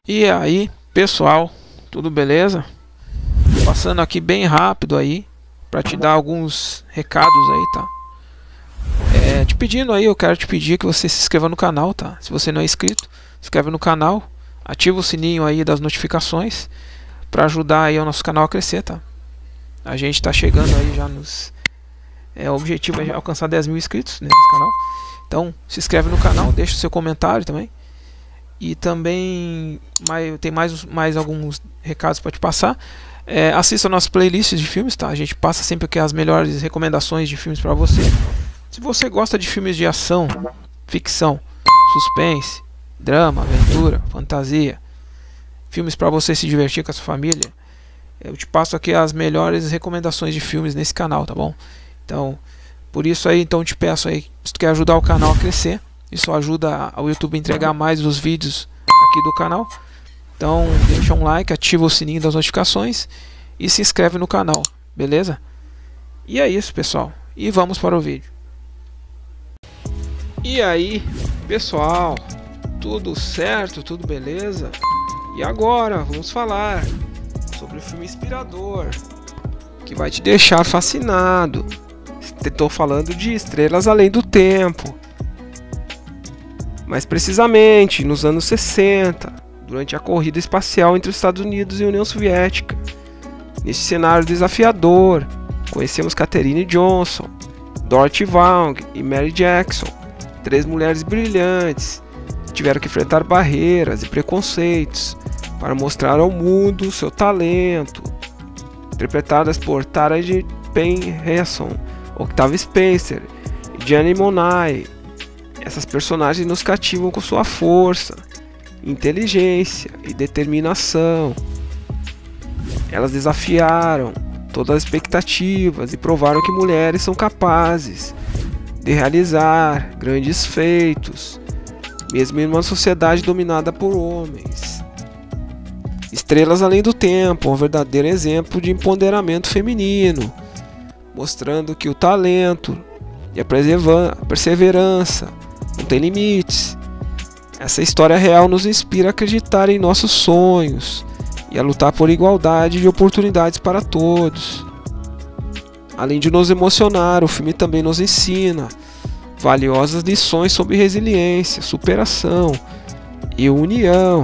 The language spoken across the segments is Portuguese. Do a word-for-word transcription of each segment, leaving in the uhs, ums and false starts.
E aí, pessoal, tudo beleza? Passando aqui bem rápido aí para te dar alguns recados aí, tá? É, te pedindo aí, eu quero te pedir que você se inscreva no canal, tá? Se você não é inscrito, se inscreve no canal, ativa o sininho aí das notificações para ajudar aí o nosso canal a crescer, tá? A gente tá chegando aí já nos é, o objetivo é alcançar dez mil inscritos nesse canal. Então, se inscreve no canal, deixa o seu comentário também. E também mais, tem mais, mais alguns recados para te passar. É, assista nossas playlists de filmes, tá? A gente passa sempre aqui as melhores recomendações de filmes para você. Se você gosta de filmes de ação, ficção, suspense, drama, aventura, fantasia, filmes para você se divertir com a sua família, eu te passo aqui as melhores recomendações de filmes nesse canal, tá bom? Então, por isso aí, então eu te peço aí, se tu quer ajudar o canal a crescer, isso ajuda ao YouTube a entregar mais os vídeos aqui do canal. Então deixa um like, ativa o sininho das notificações e se inscreve no canal, beleza? E é isso, pessoal. E vamos para o vídeo. E aí, pessoal, tudo certo, tudo beleza? E agora vamos falar sobre o filme inspirador que vai te deixar fascinado. Estou falando de Estrelas Além do Tempo. Mais precisamente, nos anos sessenta, durante a corrida espacial entre os Estados Unidos e a União Soviética. Nesse cenário desafiador, conhecemos Katherine Johnson, Dorothy Vaughan e Mary Jackson, três mulheres brilhantes que tiveram que enfrentar barreiras e preconceitos para mostrar ao mundo seu talento. Interpretadas por Tara Payne Hasson, Octavia Spencer e Janelle Monáe. Essas personagens nos cativam com sua força, inteligência e determinação. Elas desafiaram todas as expectativas e provaram que mulheres são capazes de realizar grandes feitos, mesmo em uma sociedade dominada por homens. Estrelas Além do Tempo, um verdadeiro exemplo de empoderamento feminino, mostrando que o talento e a perseverança não tem limites. Essa história real nos inspira a acreditar em nossos sonhos e a lutar por igualdade de oportunidades para todos. Além de nos emocionar, o filme também nos ensina valiosas lições sobre resiliência, superação e união.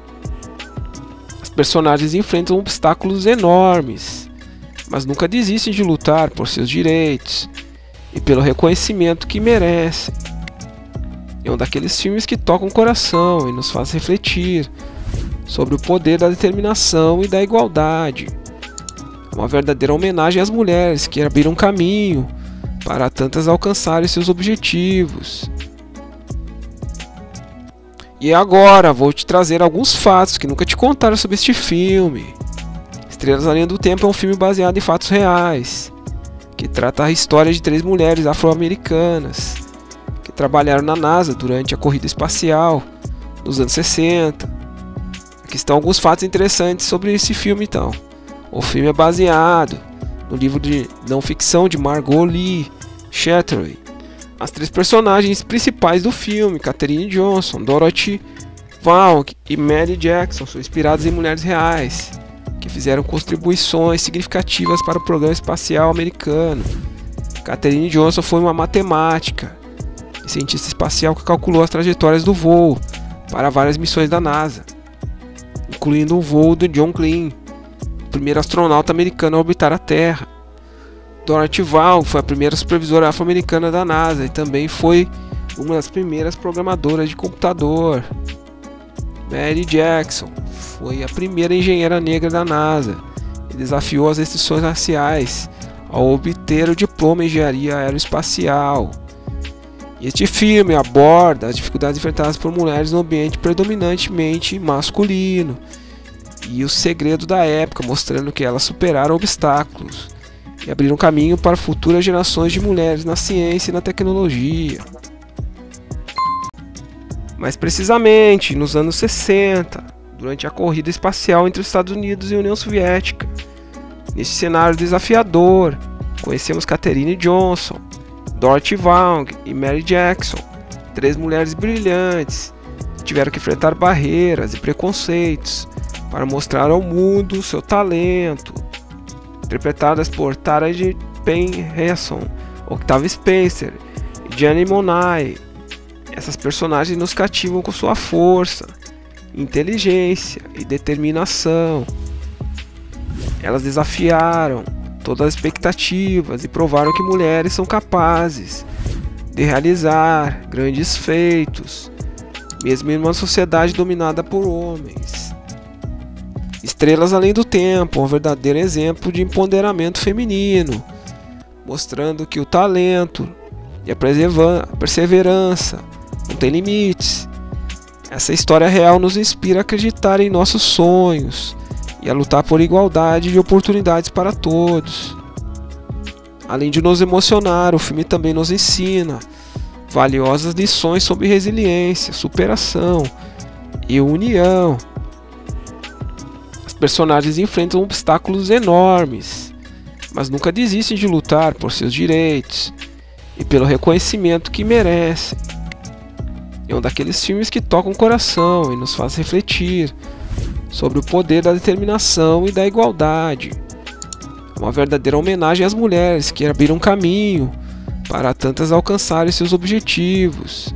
As personagens enfrentam obstáculos enormes, mas nunca desistem de lutar por seus direitos e pelo reconhecimento que merecem. É um daqueles filmes que tocam o coração e nos faz refletir sobre o poder da determinação e da igualdade. É uma verdadeira homenagem às mulheres que abriram caminho para tantas alcançarem seus objetivos. E agora vou te trazer alguns fatos que nunca te contaram sobre este filme. Estrelas Além do Tempo é um filme baseado em fatos reais, que trata a história de três mulheres afro-americanas que trabalharam na NASA durante a corrida espacial nos anos sessenta. Aqui estão alguns fatos interessantes sobre esse filme então. O filme é baseado no livro de não ficção de Margot Lee Shetterly. As três personagens principais do filme, Katherine Johnson, Dorothy Vaughan e Mary Jackson, são inspiradas em mulheres reais que fizeram contribuições significativas para o programa espacial americano. Katherine Johnson foi uma matemática e cientista espacial que calculou as trajetórias do voo para várias missões da NASA, incluindo o voo do John Glenn, o primeiro astronauta americano a orbitar a Terra. Dorothy Vaughan foi a primeira supervisora afro-americana da NASA e também foi uma das primeiras programadoras de computador. Mary Jackson foi a primeira engenheira negra da NASA e desafiou as restrições raciais ao obter o diploma em engenharia aeroespacial. Este filme aborda as dificuldades enfrentadas por mulheres no ambiente predominantemente masculino e os segredos da época, mostrando que elas superaram obstáculos e abriram caminho para futuras gerações de mulheres na ciência e na tecnologia. Mais precisamente, nos anos sessenta, durante a corrida espacial entre os Estados Unidos e a União Soviética. Nesse cenário desafiador, conhecemos Katherine Johnson, Dorothy Vaughan e Mary Jackson, três mulheres brilhantes tiveram que enfrentar barreiras e preconceitos para mostrar ao mundo seu talento. Interpretadas por Taraji P. Henson, Octavia Spencer e Janelle Monáe. Essas personagens nos cativam com sua força, inteligência e determinação. Elas desafiaram todas as expectativas e provaram que mulheres são capazes de realizar grandes feitos, mesmo em uma sociedade dominada por homens. Estrelas Além do Tempo, um verdadeiro exemplo de empoderamento feminino, mostrando que o talento e a perseverança não tem limites. Essa história real nos inspira a acreditar em nossos sonhos e a lutar por igualdade de oportunidades para todos. Além de nos emocionar, o filme também nos ensina valiosas lições sobre resiliência, superação e união. Os personagens enfrentam obstáculos enormes, mas nunca desistem de lutar por seus direitos e pelo reconhecimento que merecem. É um daqueles filmes que tocam o coração e nos faz refletir sobre o poder da determinação e da igualdade. Uma verdadeira homenagem às mulheres que abriram caminho para tantas alcançarem seus objetivos.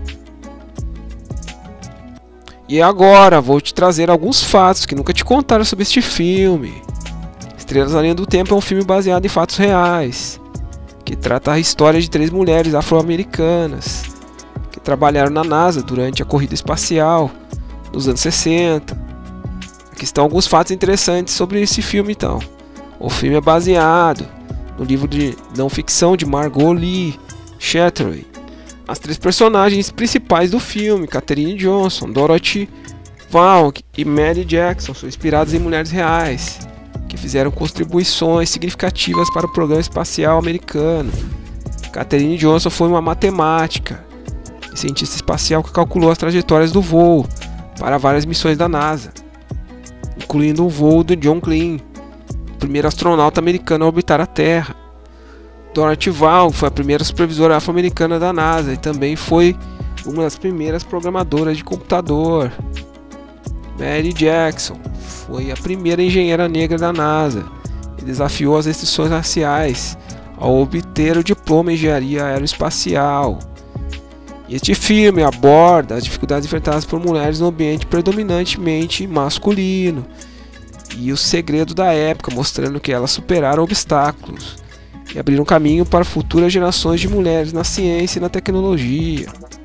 E agora vou te trazer alguns fatos que nunca te contaram sobre este filme. Estrelas Além do Tempo é um filme baseado em fatos reais, que trata a história de três mulheres afro-americanas que trabalharam na NASA durante a corrida espacial nos anos sessenta. Aqui estão alguns fatos interessantes sobre esse filme então. O filme é baseado no livro de não ficção de Margot Lee Shetterly. As três personagens principais do filme, Katherine Johnson, Dorothy Vaughan e Mary Jackson, são inspiradas em mulheres reais que fizeram contribuições significativas para o programa espacial americano. Katherine Johnson foi uma matemática e cientista espacial que calculou as trajetórias do voo para várias missões da NASA, incluindo o voo do John Glenn, o primeiro astronauta americano a orbitar a Terra. Dorothy Vaughan foi a primeira supervisora afro-americana da NASA e também foi uma das primeiras programadoras de computador. Mary Jackson foi a primeira engenheira negra da NASA e desafiou as restrições raciais ao obter o diploma em engenharia aeroespacial. Este filme aborda as dificuldades enfrentadas por mulheres no ambiente predominantemente masculino e o segredo da época, mostrando que elas superaram obstáculos e abriram caminho para futuras gerações de mulheres na ciência e na tecnologia.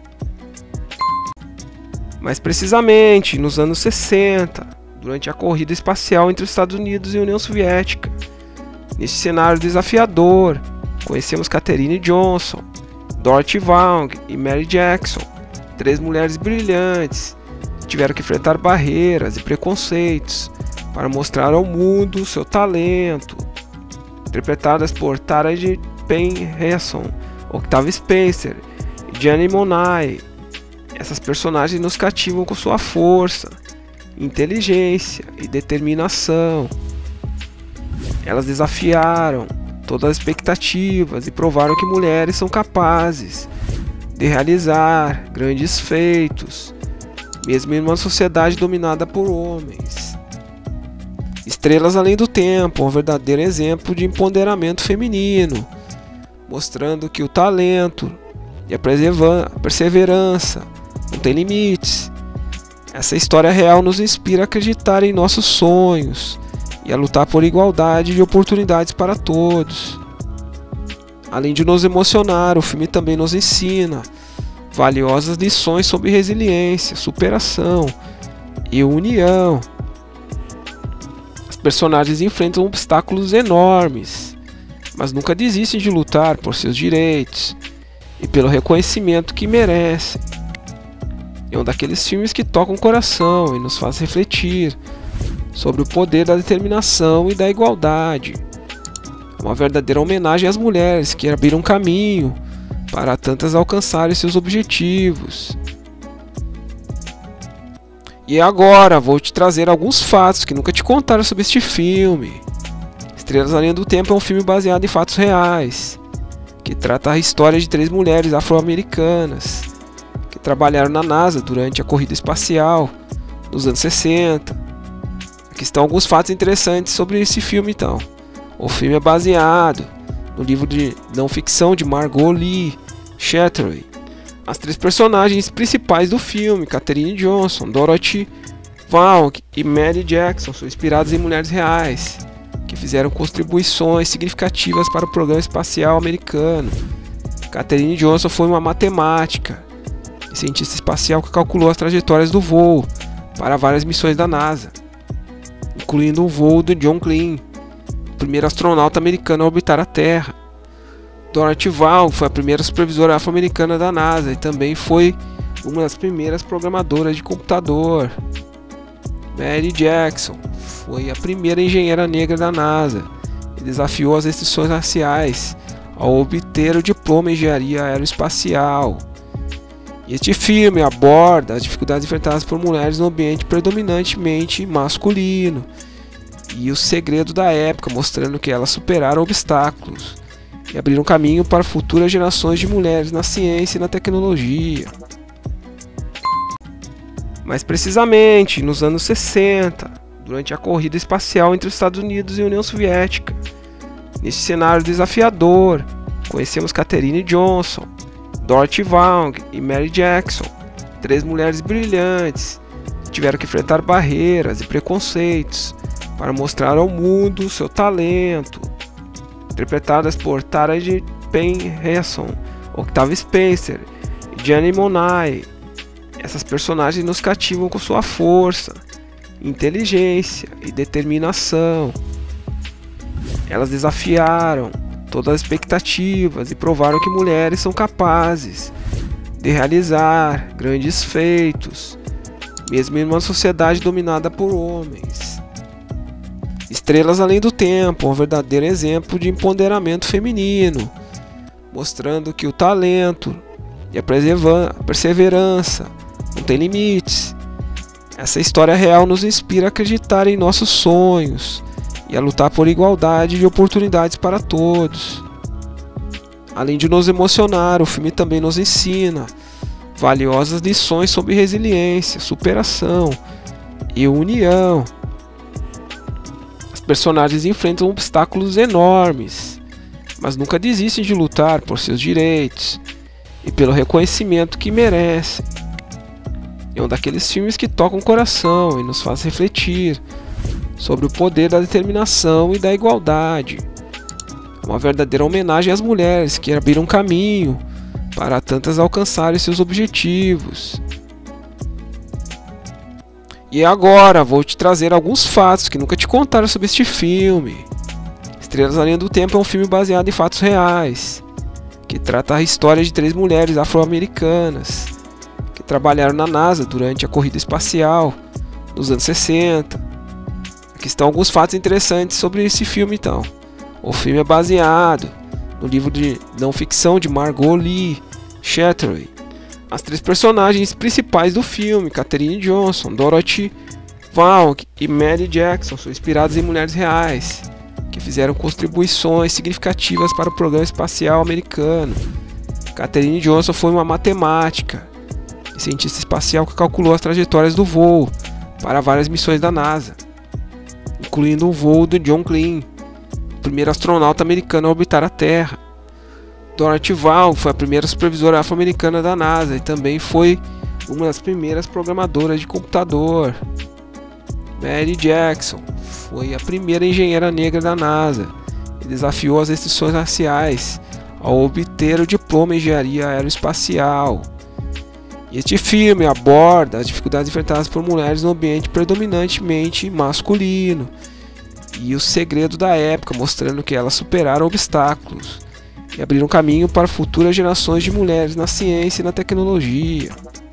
Mais precisamente, nos anos sessenta, durante a corrida espacial entre os Estados Unidos e a União Soviética. Neste cenário desafiador, conhecemos Katherine Johnson, Dorothy Vaughan e Mary Jackson, três mulheres brilhantes que tiveram que enfrentar barreiras e preconceitos para mostrar ao mundo seu talento. Interpretadas por Taraji P. Henson, Octavia Spencer e Janelle Monáe. Essas personagens nos cativam com sua força, inteligência e determinação. Elas desafiaram todas as expectativas e provaram que mulheres são capazes de realizar grandes feitos, mesmo em uma sociedade dominada por homens. Estrelas Além do Tempo, um verdadeiro exemplo de empoderamento feminino, mostrando que o talento e a perseverança não tem limites. Essa história real nos inspira a acreditar em nossos sonhos e a lutar por igualdade de oportunidades para todos. Além de nos emocionar, o filme também nos ensina valiosas lições sobre resiliência, superação e união. Os personagens enfrentam obstáculos enormes, mas nunca desistem de lutar por seus direitos e pelo reconhecimento que merecem. É um daqueles filmes que tocam o coração e nos faz refletir sobre o poder da determinação e da igualdade. Uma verdadeira homenagem às mulheres que abriram caminho para tantas alcançarem seus objetivos. E agora vou te trazer alguns fatos que nunca te contaram sobre este filme. Estrelas Além do Tempo é um filme baseado em fatos reais, que trata a história de três mulheres afro-americanas que trabalharam na NASA durante a corrida espacial nos anos sessenta. Aqui estão alguns fatos interessantes sobre esse filme então. O filme é baseado no livro de não ficção de Margot Lee Shetterly. As três personagens principais do filme, Katherine Johnson, Dorothy Vaughan e Mary Jackson, são inspiradas em mulheres reais que fizeram contribuições significativas para o programa espacial americano. Katherine Johnson foi uma matemática e cientista espacial que calculou as trajetórias do voo para várias missões da NASA, incluindo o voo do John Glenn, o primeiro astronauta americano a orbitar a Terra. Dorothy Vaughan foi a primeira supervisora afro-americana da NASA e também foi uma das primeiras programadoras de computador. Mary Jackson foi a primeira engenheira negra da NASA e desafiou as restrições raciais ao obter o diploma em engenharia aeroespacial. E este filme aborda as dificuldades enfrentadas por mulheres no ambiente predominantemente masculino e o segredo da época, mostrando que elas superaram obstáculos e abriram caminho para futuras gerações de mulheres na ciência e na tecnologia. Mais precisamente, nos anos sessenta, durante a corrida espacial entre os Estados Unidos e a União Soviética. Nesse cenário desafiador, conhecemos Katherine Johnson, Dorothy Vaughan e Mary Jackson, três mulheres brilhantes que tiveram que enfrentar barreiras e preconceitos para mostrar ao mundo seu talento. Interpretadas por Tara Payne Hasson, Octavia Spencer e Janelle Monáe. Essas personagens nos cativam com sua força, inteligência e determinação. Elas desafiaram todas as expectativas e provaram que mulheres são capazes de realizar grandes feitos, mesmo em uma sociedade dominada por homens. Estrelas Além do Tempo, um verdadeiro exemplo de empoderamento feminino, mostrando que o talento e a perseverança não tem limites. Essa história real nos inspira a acreditar em nossos sonhos e a lutar por igualdade de oportunidades para todos. Além de nos emocionar, o filme também nos ensina valiosas lições sobre resiliência, superação e união. As personagens enfrentam obstáculos enormes, mas nunca desistem de lutar por seus direitos e pelo reconhecimento que merecem. É um daqueles filmes que tocam o coração e nos faz refletir sobre o poder da determinação e da igualdade. É uma verdadeira homenagem às mulheres que abriram caminho para tantas alcançarem seus objetivos. E agora vou te trazer alguns fatos que nunca te contaram sobre este filme. Estrelas Além do Tempo é um filme baseado em fatos reais, que trata a história de três mulheres afro-americanas que trabalharam na NASA durante a corrida espacial nos anos sessenta. Aqui estão alguns fatos interessantes sobre esse filme então. O filme é baseado no livro de não ficção de Margot Lee Shetterly. As três personagens principais do filme, Katherine Johnson, Dorothy Vaughan e Mary Jackson, são inspiradas em mulheres reais que fizeram contribuições significativas para o programa espacial americano. Katherine Johnson foi uma matemática e cientista espacial que calculou as trajetórias do voo para várias missões da NASA, incluindo o voo do John Glenn, o primeiro astronauta americano a orbitar a Terra. Dorothy Vaughan foi a primeira supervisora afro-americana da NASA e também foi uma das primeiras programadoras de computador. Mary Jackson foi a primeira engenheira negra da NASA e desafiou as restrições raciais ao obter o diploma em engenharia aeroespacial. E este filme aborda as dificuldades enfrentadas por mulheres no ambiente predominantemente masculino e o segredo da época, mostrando que elas superaram obstáculos e abriram caminho para futuras gerações de mulheres na ciência e na tecnologia.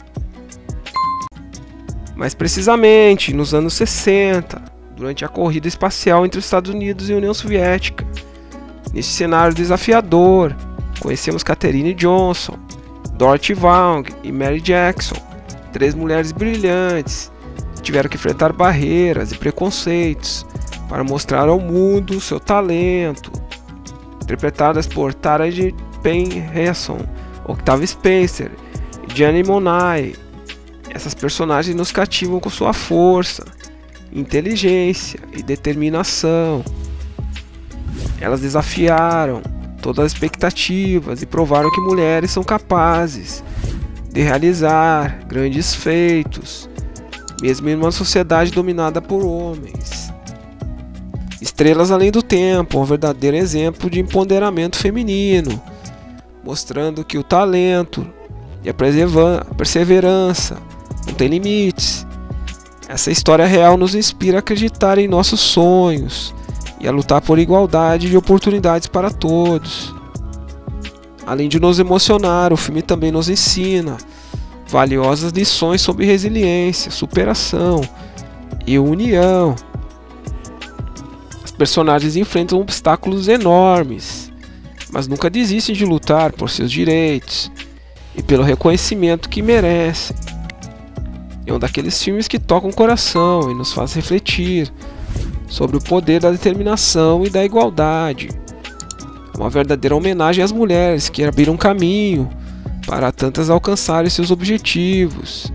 Mais precisamente, nos anos sessenta, durante a corrida espacial entre os Estados Unidos e a União Soviética. Nesse cenário desafiador, conhecemos Katherine Johnson, Dorothy Vaughan e Mary Jackson, três mulheres brilhantes que tiveram que enfrentar barreiras e preconceitos para mostrar ao mundo seu talento. Interpretadas por Tara Payne Hasson, Octavia Spencer e Janelle Monáe. Essas personagens nos cativam com sua força, inteligência e determinação. Elas desafiaram todas as expectativas e provaram que mulheres são capazes de realizar grandes feitos, mesmo em uma sociedade dominada por homens. Estrelas Além do Tempo, um verdadeiro exemplo de empoderamento feminino, mostrando que o talento e a perseverança não tem limites. Essa história real nos inspira a acreditar em nossos sonhos e a lutar por igualdade de oportunidades para todos. Além de nos emocionar, o filme também nos ensina valiosas lições sobre resiliência, superação e união. Os personagens enfrentam obstáculos enormes, mas nunca desistem de lutar por seus direitos e pelo reconhecimento que merecem. É um daqueles filmes que tocam o coração e nos faz refletir sobre o poder da determinação e da igualdade. É uma verdadeira homenagem às mulheres que abriram caminho para tantas alcançarem seus objetivos.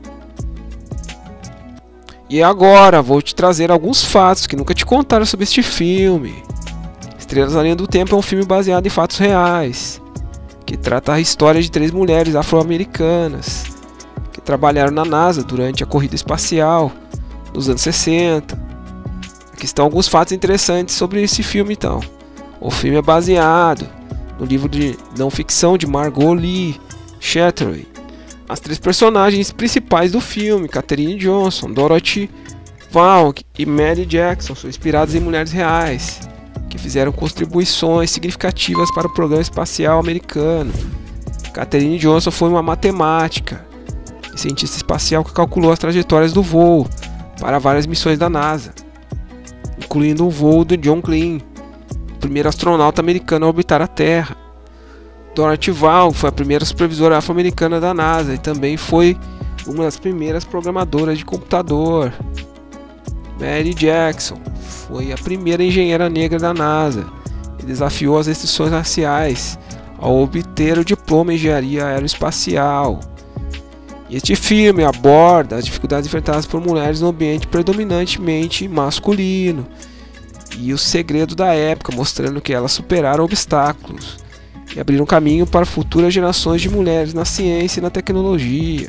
E agora vou te trazer alguns fatos que nunca te contaram sobre este filme. Estrelas Além do Tempo é um filme baseado em fatos reais, que trata a história de três mulheres afro-americanas que trabalharam na NASA durante a corrida espacial nos anos sessenta. Aqui estão alguns fatos interessantes sobre esse filme então. O filme é baseado no livro de não ficção de Margot Lee Shetterly. As três personagens principais do filme, Katherine Johnson, Dorothy Vaughan e Mary Jackson, são inspiradas em mulheres reais que fizeram contribuições significativas para o programa espacial americano. Katherine Johnson foi uma matemática e cientista espacial que calculou as trajetórias do voo para várias missões da NASA, incluindo o voo do John Glenn, o primeiro astronauta americano a orbitar a Terra. Dorothy Vaughan foi a primeira supervisora afro-americana da NASA e também foi uma das primeiras programadoras de computador. Mary Jackson foi a primeira engenheira negra da NASA e desafiou as restrições raciais ao obter o diploma em engenharia aeroespacial. Este filme aborda as dificuldades enfrentadas por mulheres no ambiente predominantemente masculino e o segredo da época, mostrando que elas superaram obstáculos e abriram caminho para futuras gerações de mulheres na ciência e na tecnologia.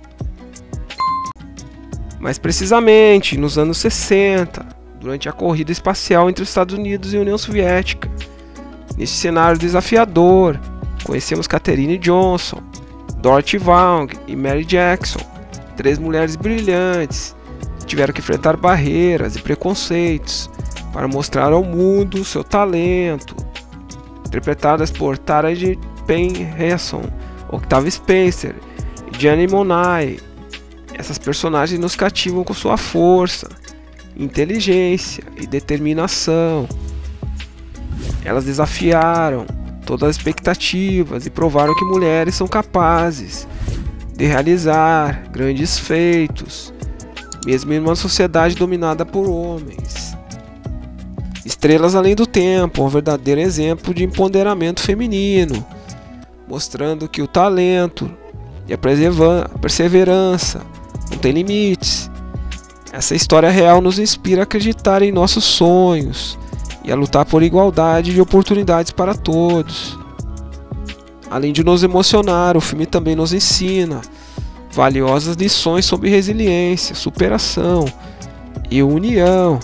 Mais precisamente, nos anos sessenta, durante a corrida espacial entre os Estados Unidos e a União Soviética. Neste cenário desafiador, conhecemos Katherine Johnson, Dorothy Vaughan e Mary Jackson, três mulheres brilhantes que tiveram que enfrentar barreiras e preconceitos para mostrar ao mundo seu talento. Interpretadas por Tara Payne Hesson, Octavia Spencer e Janelle Monáe. Essas personagens nos cativam com sua força, inteligência e determinação. Elas desafiaram todas as expectativas e provaram que mulheres são capazes de realizar grandes feitos, mesmo em uma sociedade dominada por homens. Estrelas Além do Tempo, um verdadeiro exemplo de empoderamento feminino, mostrando que o talento e a perseverança não tem limites. Essa história real nos inspira a acreditar em nossos sonhos e a lutar por igualdade de oportunidades para todos. Além de nos emocionar, o filme também nos ensina valiosas lições sobre resiliência, superação e união.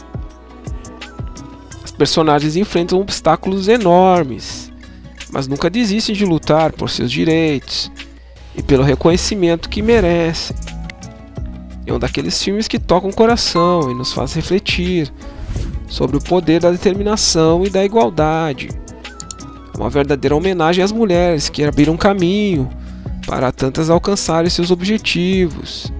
Os personagens enfrentam obstáculos enormes, mas nunca desistem de lutar por seus direitos e pelo reconhecimento que merecem. É um daqueles filmes que tocam o coração e nos faz refletir sobre o poder da determinação e da igualdade. É uma verdadeira homenagem às mulheres que abriram caminho para tantas alcançarem seus objetivos.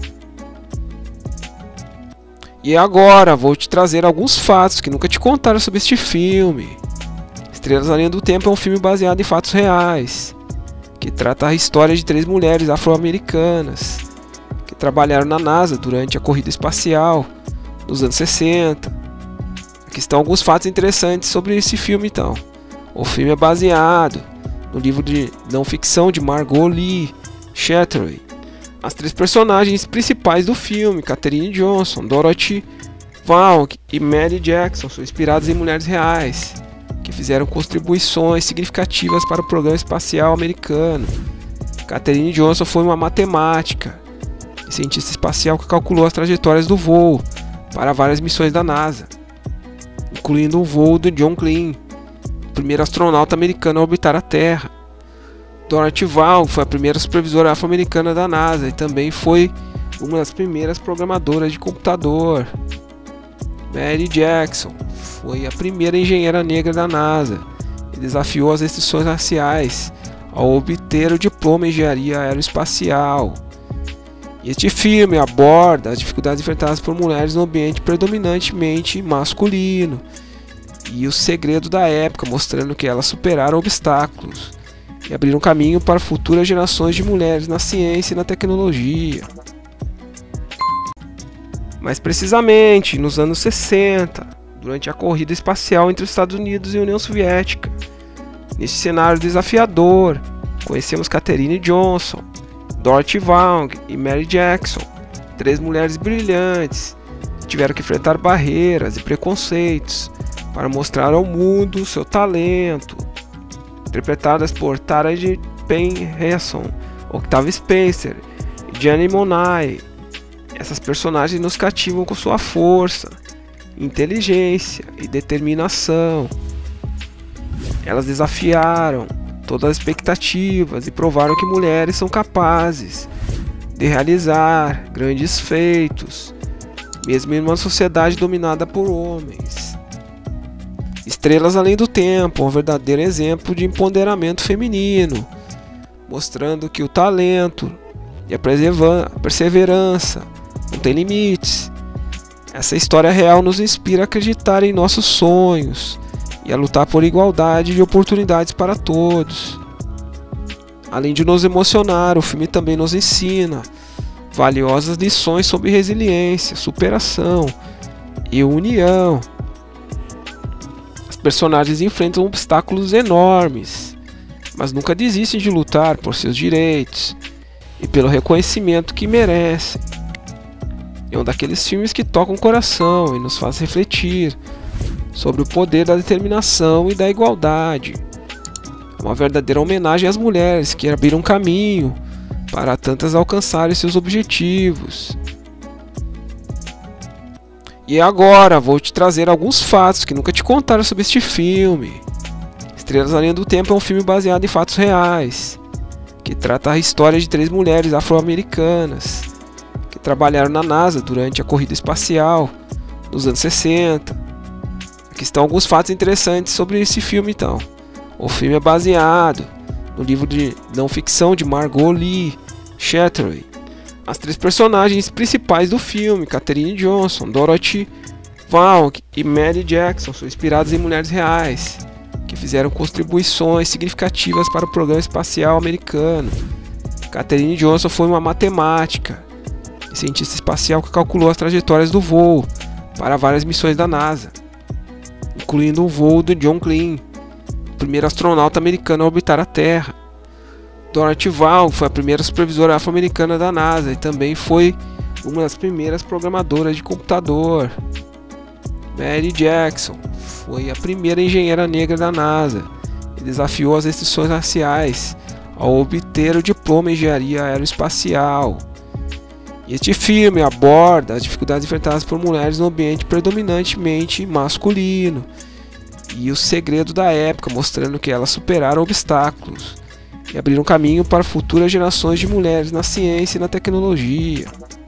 E agora vou te trazer alguns fatos que nunca te contaram sobre este filme. Estrelas Além do Tempo é um filme baseado em fatos reais, que trata a história de três mulheres afro-americanas que trabalharam na NASA durante a corrida espacial nos anos sessenta. Aqui estão alguns fatos interessantes sobre esse filme então. O filme é baseado no livro de não ficção de Margot Lee Shetterly. As três personagens principais do filme, Katherine Johnson, Dorothy Vaughan e Mary Jackson, são inspiradas em mulheres reais, que fizeram contribuições significativas para o programa espacial americano. Katherine Johnson foi uma matemática e cientista espacial que calculou as trajetórias do voo para várias missões da NASA, incluindo o voo do John Glenn, o primeiro astronauta americano a orbitar a Terra. Dorothy Vaughan foi a primeira supervisora afro-americana da NASA e também foi uma das primeiras programadoras de computador. Mary Jackson foi a primeira engenheira negra da NASA e desafiou as restrições raciais ao obter o diploma em engenharia aeroespacial. E este filme aborda as dificuldades enfrentadas por mulheres no ambiente predominantemente masculino e o segredo da época, mostrando que elas superaram obstáculos e abriram caminho para futuras gerações de mulheres na ciência e na tecnologia. Mais precisamente, nos anos sessenta, durante a corrida espacial entre os Estados Unidos e a União Soviética. Neste cenário desafiador, conhecemos Katherine Johnson, Dorothy Vaughan e Mary Jackson, três mulheres brilhantes que tiveram que enfrentar barreiras e preconceitos para mostrar ao mundo seu talento. Interpretadas por Taraji P. Henson, Octavia Spencer e Janelle Monáe. Essas personagens nos cativam com sua força, inteligência e determinação. Elas desafiaram todas as expectativas e provaram que mulheres são capazes de realizar grandes feitos, mesmo em uma sociedade dominada por homens. Estrelas Além do Tempo, um verdadeiro exemplo de empoderamento feminino, mostrando que o talento e a perseverança não tem limites. Essa história real nos inspira a acreditar em nossos sonhos e a lutar por igualdade de oportunidades para todos. Além de nos emocionar, o filme também nos ensina valiosas lições sobre resiliência, superação e união. As personagens enfrentam obstáculos enormes, mas nunca desistem de lutar por seus direitos e pelo reconhecimento que merecem. É um daqueles filmes que tocam o coração e nos faz refletir sobre o poder da determinação e da igualdade. É uma verdadeira homenagem às mulheres que abriram caminho para tantas alcançarem seus objetivos. E agora vou te trazer alguns fatos que nunca te contaram sobre este filme. Estrelas Além do Tempo é um filme baseado em fatos reais, que trata a história de três mulheres afro-americanas que trabalharam na NASA durante a corrida espacial nos anos sessenta. Aqui estão alguns fatos interessantes sobre esse filme então. O filme é baseado no livro de não ficção de Margot Lee Shetterly. As três personagens principais do filme, Katherine Johnson, Dorothy Vaughan e Mary Jackson, são inspiradas em mulheres reais, que fizeram contribuições significativas para o programa espacial americano. Katherine Johnson foi uma matemática e cientista espacial que calculou as trajetórias do voo para várias missões da NASA, incluindo o voo do John Glenn, o primeiro astronauta americano a orbitar a Terra. Dorothy Vaughan foi a primeira supervisora afro-americana da NASA e também foi uma das primeiras programadoras de computador. Mary Jackson foi a primeira engenheira negra da NASA e desafiou as restrições raciais ao obter o diploma em engenharia aeroespacial. E este filme aborda as dificuldades enfrentadas por mulheres no ambiente predominantemente masculino e o segredo da época, mostrando que elas superaram obstáculos e abriram caminho para futuras gerações de mulheres na ciência e na tecnologia.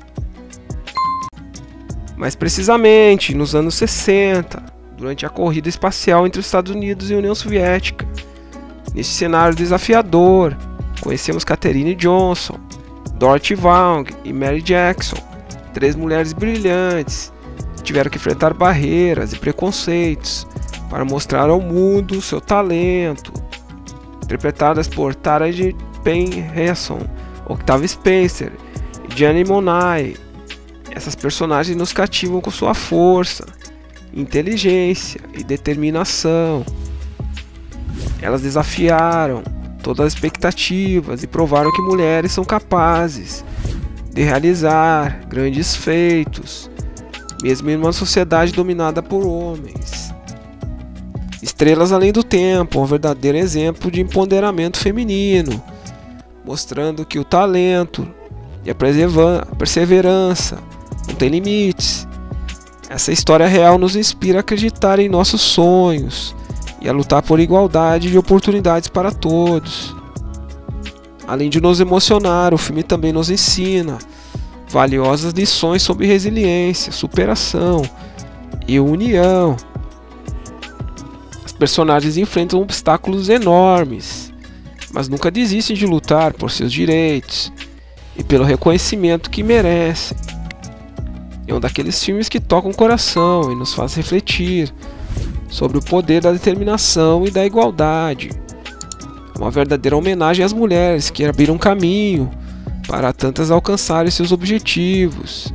Mais precisamente, nos anos sessenta, durante a corrida espacial entre os Estados Unidos e a União Soviética. Neste cenário desafiador, conhecemos Katherine Johnson, Dorothy Vaughan e Mary Jackson, três mulheres brilhantes que tiveram que enfrentar barreiras e preconceitos para mostrar ao mundo seu talento. Interpretadas por Taraji P. Henson, Octavia Spencer e Janelle Monáe. Essas personagens nos cativam com sua força, inteligência e determinação. Elas desafiaram todas as expectativas e provaram que mulheres são capazes de realizar grandes feitos, mesmo em uma sociedade dominada por homens. Estrelas Além do Tempo, um verdadeiro exemplo de empoderamento feminino, mostrando que o talento e a perseverança não tem limites. Essa história real nos inspira a acreditar em nossos sonhos e a lutar por igualdade de oportunidades para todos. Além de nos emocionar, o filme também nos ensina valiosas lições sobre resiliência, superação e união. Os personagens enfrentam obstáculos enormes, mas nunca desistem de lutar por seus direitos e pelo reconhecimento que merecem. É um daqueles filmes que tocam o coração e nos faz refletir sobre o poder da determinação e da igualdade. Uma verdadeira homenagem às mulheres que abriram caminho para tantas alcançarem seus objetivos.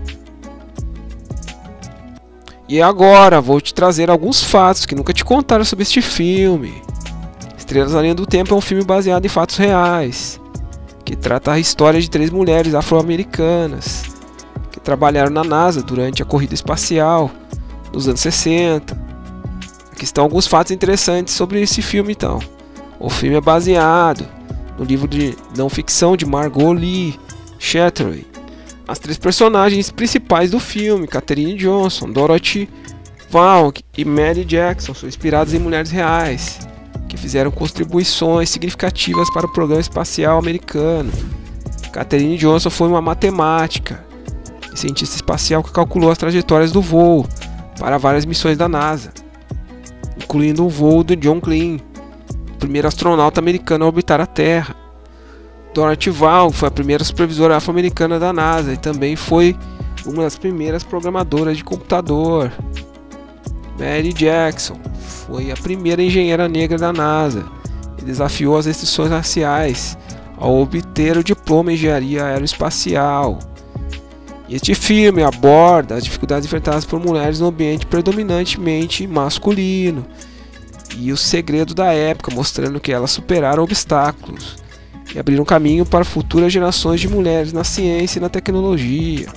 E agora vou te trazer alguns fatos que nunca te contaram sobre este filme. Estrelas Além do Tempo é um filme baseado em fatos reais, que trata a história de três mulheres afro-americanas que trabalharam na NASA durante a corrida espacial nos anos sessenta. Aqui estão alguns fatos interessantes sobre esse filme então. O filme é baseado no livro de não ficção de Margot Lee Shetterly. As três personagens principais do filme, Katherine Johnson, Dorothy Vaughan e Mary Jackson, são inspiradas em mulheres reais que fizeram contribuições significativas para o programa espacial americano. Katherine Johnson foi uma matemática e cientista espacial que calculou as trajetórias do voo para várias missões da NASA, incluindo o voo do John Glenn, o primeiro astronauta americano a orbitar a Terra. Dorothy Vaughan foi a primeira supervisora afro-americana da NASA e também foi uma das primeiras programadoras de computador. Mary Jackson foi a primeira engenheira negra da NASA e desafiou as restrições raciais ao obter o diploma em engenharia aeroespacial. E este filme aborda as dificuldades enfrentadas por mulheres no ambiente predominantemente masculino e os segredos da época, mostrando que elas superaram obstáculos e abriram caminho para futuras gerações de mulheres na ciência e na tecnologia.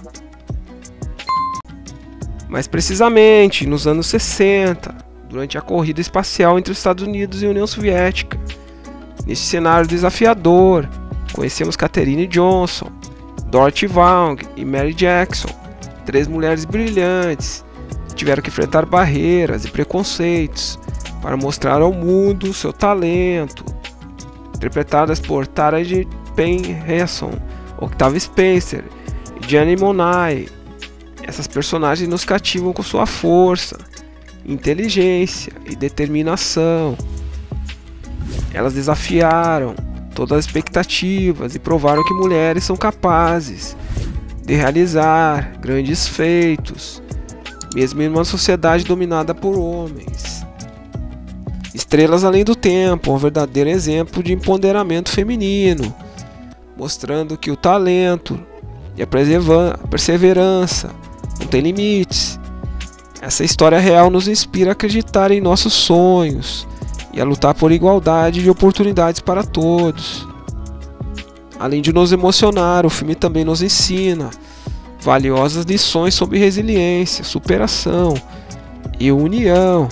Mais precisamente, nos anos sessenta, durante a corrida espacial entre os Estados Unidos e a União Soviética. Neste cenário desafiador, conhecemos Katherine Johnson, Dorothy Vaughan e Mary Jackson, três mulheres brilhantes que tiveram que enfrentar barreiras e preconceitos para mostrar ao mundo seu talento. Interpretadas por Tara Payne Hasson, Octavia Spencer e Janelle Monáe. Essas personagens nos cativam com sua força, inteligência e determinação. Elas desafiaram todas as expectativas e provaram que mulheres são capazes de realizar grandes feitos, mesmo em uma sociedade dominada por homens. Estrelas Além do Tempo, um verdadeiro exemplo de empoderamento feminino, mostrando que o talento e a perseverança não tem limites. Essa história real nos inspira a acreditar em nossos sonhos e a lutar por igualdade de oportunidades para todos. Além de nos emocionar, o filme também nos ensina valiosas lições sobre resiliência, superação e união.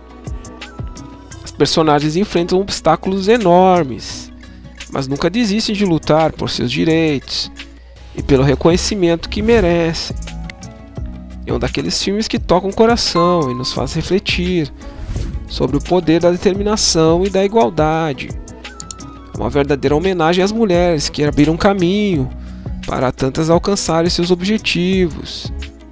Os personagens enfrentam obstáculos enormes, mas nunca desistem de lutar por seus direitos e pelo reconhecimento que merecem. É um daqueles filmes que tocam o coração e nos faz refletir sobre o poder da determinação e da igualdade. Uma verdadeira homenagem às mulheres que abriram caminho para tantas alcançarem seus objetivos.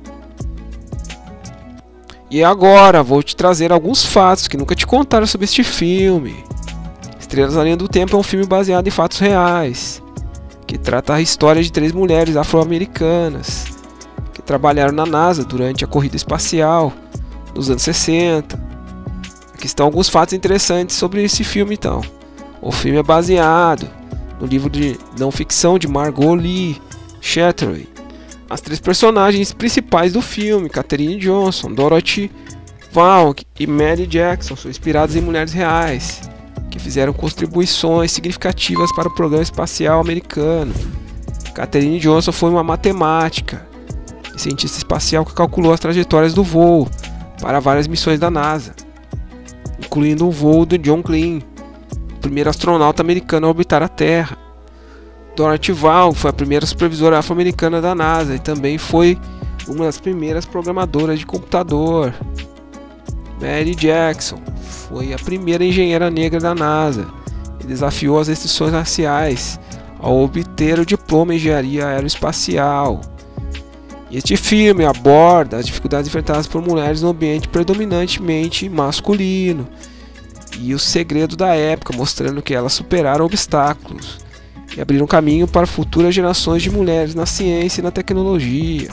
E agora vou te trazer alguns fatos que nunca te contaram sobre este filme. Estrelas Além do Tempo é um filme baseado em fatos reais, que trata a história de três mulheres afro-americanas que trabalharam na NASA durante a corrida espacial nos anos sessenta. Aqui estão alguns fatos interessantes sobre esse filme então. O filme é baseado no livro de não ficção de Margot Lee Shetterly. As três personagens principais do filme, Katherine Johnson, Dorothy Vaughan e Mary Jackson, são inspiradas em mulheres reais que fizeram contribuições significativas para o programa espacial americano. Katherine Johnson foi uma matemática e cientista espacial que calculou as trajetórias do voo para várias missões da NASA, incluindo o voo do John Glenn, o primeiro astronauta americano a orbitar a Terra. Dorothy Vaughan foi a primeira supervisora afro-americana da NASA e também foi uma das primeiras programadoras de computador. Mary Jackson foi a primeira engenheira negra da NASA e desafiou as restrições raciais ao obter o diploma em engenharia aeroespacial. E este filme aborda as dificuldades enfrentadas por mulheres no ambiente predominantemente masculino e o segredo da época, mostrando que elas superaram obstáculos e abriram caminho para futuras gerações de mulheres na ciência e na tecnologia.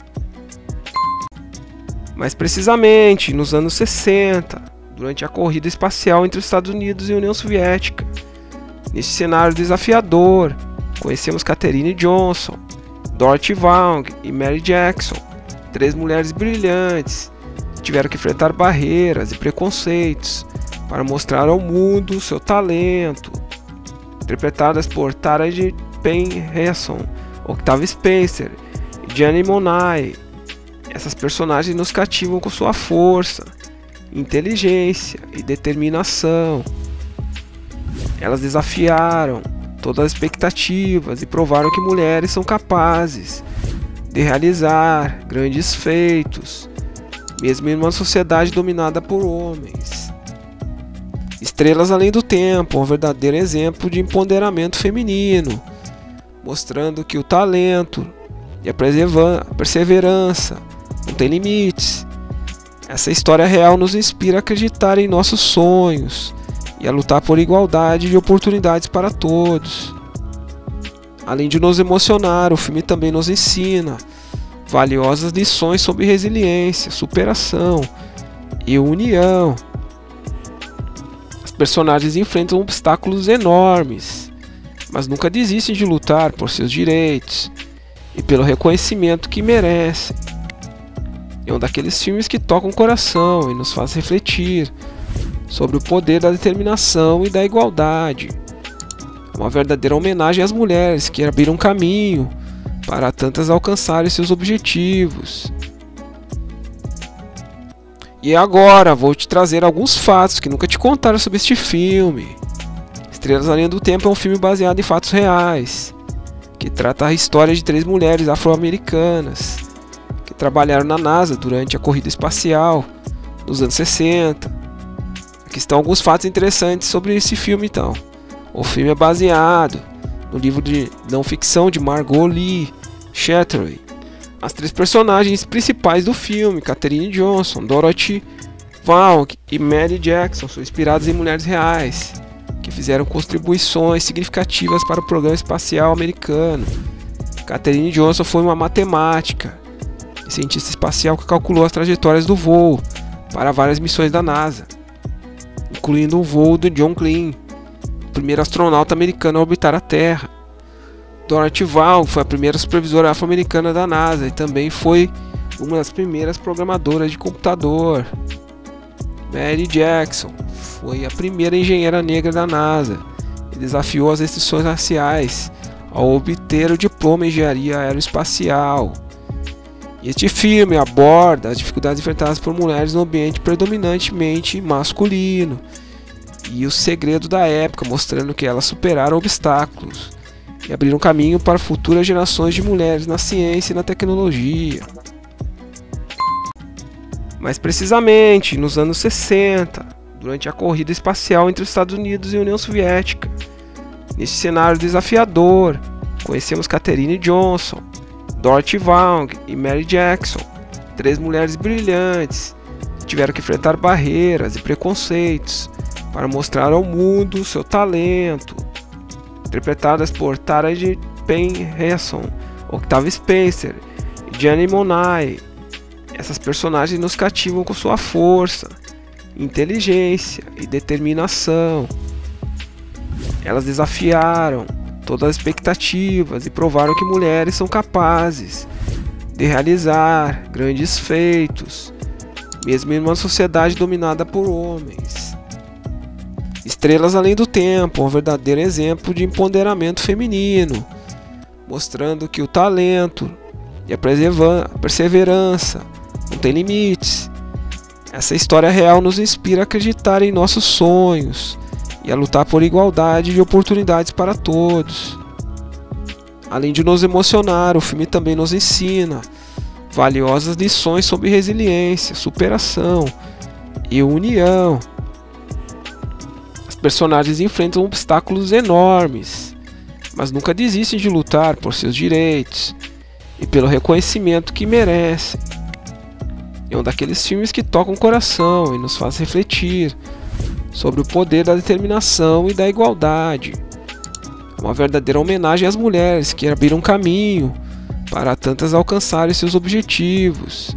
Mais precisamente, nos anos sessenta, durante a corrida espacial entre os Estados Unidos e a União Soviética. Nesse cenário desafiador, conhecemos Katherine Johnson, Dorothy Vaughan e Mary Jackson, três mulheres brilhantes que tiveram que enfrentar barreiras e preconceitos para mostrar ao mundo seu talento. Interpretadas por Tara Payne Hasson, Octavia Spencer e Janelle Monáe. Essas personagens nos cativam com sua força, inteligência e determinação. Elas desafiaram todas as expectativas e provaram que mulheres são capazes de realizar grandes feitos, mesmo em uma sociedade dominada por homens. Estrelas Além do Tempo, um verdadeiro exemplo de empoderamento feminino, mostrando que o talento e a perseverança não tem limites. Essa história real nos inspira a acreditar em nossos sonhos e a lutar por igualdade de oportunidades para todos. Além de nos emocionar, o filme também nos ensina valiosas lições sobre resiliência, superação e união. As personagens enfrentam obstáculos enormes, mas nunca desistem de lutar por seus direitos e pelo reconhecimento que merecem. É um daqueles filmes que tocam o coração e nos faz refletir sobre o poder da determinação e da igualdade. É uma verdadeira homenagem às mulheres que abriram caminho para tantas alcançarem seus objetivos. E agora vou te trazer alguns fatos que nunca te contaram sobre este filme. Estrelas Além do Tempo é um filme baseado em fatos reais, que trata a história de três mulheres afro-americanas que trabalharam na NASA durante a corrida espacial nos anos sessenta. Aqui estão alguns fatos interessantes sobre esse filme então. O filme é baseado no livro de não ficção de Margot Lee Shetterly. As três personagens principais do filme, Katherine Johnson, Dorothy Vaughan e Mary Jackson, são inspiradas em mulheres reais que fizeram contribuições significativas para o programa espacial americano. Katherine Johnson foi uma matemática e cientista espacial que calculou as trajetórias do voo para várias missões da NASA, incluindo o voo do John Glenn, o primeiro astronauta americano a orbitar a Terra. Dorothy Vaughan foi a primeira supervisora afro-americana da NASA e também foi uma das primeiras programadoras de computador. Mary Jackson foi a primeira engenheira negra da NASA e desafiou as restrições raciais ao obter o diploma em engenharia aeroespacial. E este filme aborda as dificuldades enfrentadas por mulheres no ambiente predominantemente masculino e o segredo da época, mostrando que elas superaram obstáculos e abriram caminho para futuras gerações de mulheres na ciência e na tecnologia. Mais precisamente, nos anos sessenta, durante a corrida espacial entre os Estados Unidos e a União Soviética. Nesse cenário desafiador, conhecemos Katherine Johnson, Dorothy Vaughan e Mary Jackson, três mulheres brilhantes que tiveram que enfrentar barreiras e preconceitos para mostrar ao mundo seu talento. Interpretadas por Tara Payne Hasson, Octavia Spencer e Janelle Monáe. Essas personagens nos cativam com sua força, inteligência e determinação. Elas desafiaram todas as expectativas e provaram que mulheres são capazes de realizar grandes feitos, mesmo em uma sociedade dominada por homens. Estrelas Além do Tempo, um verdadeiro exemplo de empoderamento feminino, mostrando que o talento e a perseverança não tem limites. Essa história real nos inspira a acreditar em nossos sonhos e a lutar por igualdade de oportunidades para todos. Além de nos emocionar, o filme também nos ensina valiosas lições sobre resiliência, superação e união. Os personagens enfrentam obstáculos enormes, mas nunca desistem de lutar por seus direitos e pelo reconhecimento que merecem. É um daqueles filmes que tocam o coração e nos faz refletir sobre o poder da determinação e da igualdade. É uma verdadeira homenagem às mulheres que abriram caminho para tantas alcançarem seus objetivos.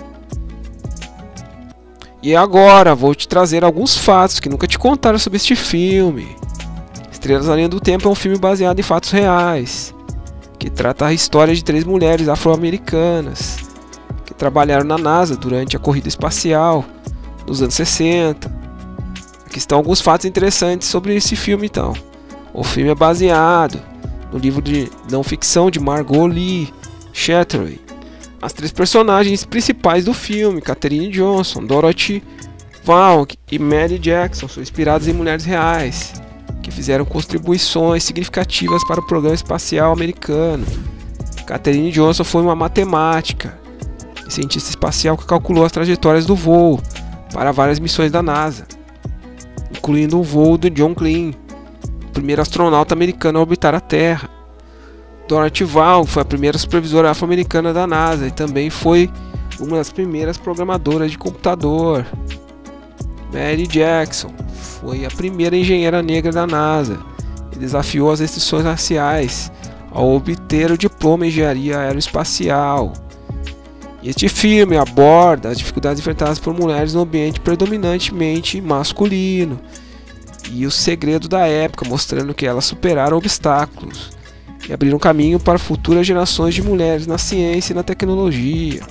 E agora vou te trazer alguns fatos que nunca te contaram sobre este filme. Estrelas Além do Tempo é um filme baseado em fatos reais, que trata a história de três mulheres afro-americanas que trabalharam na NASA durante a corrida espacial nos anos sessenta. Aqui estão alguns fatos interessantes sobre esse filme então. O filme é baseado no livro de não ficção de Margot Lee Shetterly. As três personagens principais do filme, Katherine Johnson, Dorothy Vaughan e Mary Jackson, são inspiradas em mulheres reais que fizeram contribuições significativas para o programa espacial americano. Katherine Johnson foi uma matemática e cientista espacial que calculou as trajetórias do voo para várias missões da NASA, incluindo o voo do John Glenn, o primeiro astronauta americano a orbitar a Terra. Dorothy Vaughan foi a primeira supervisora afro-americana da NASA e também foi uma das primeiras programadoras de computador. Mary Jackson foi a primeira engenheira negra da NASA e desafiou as restrições raciais ao obter o diploma em engenharia aeroespacial. E este filme aborda as dificuldades enfrentadas por mulheres no ambiente predominantemente masculino e os segredos da época, mostrando que elas superaram obstáculos e abriram caminho para futuras gerações de mulheres na ciência e na tecnologia.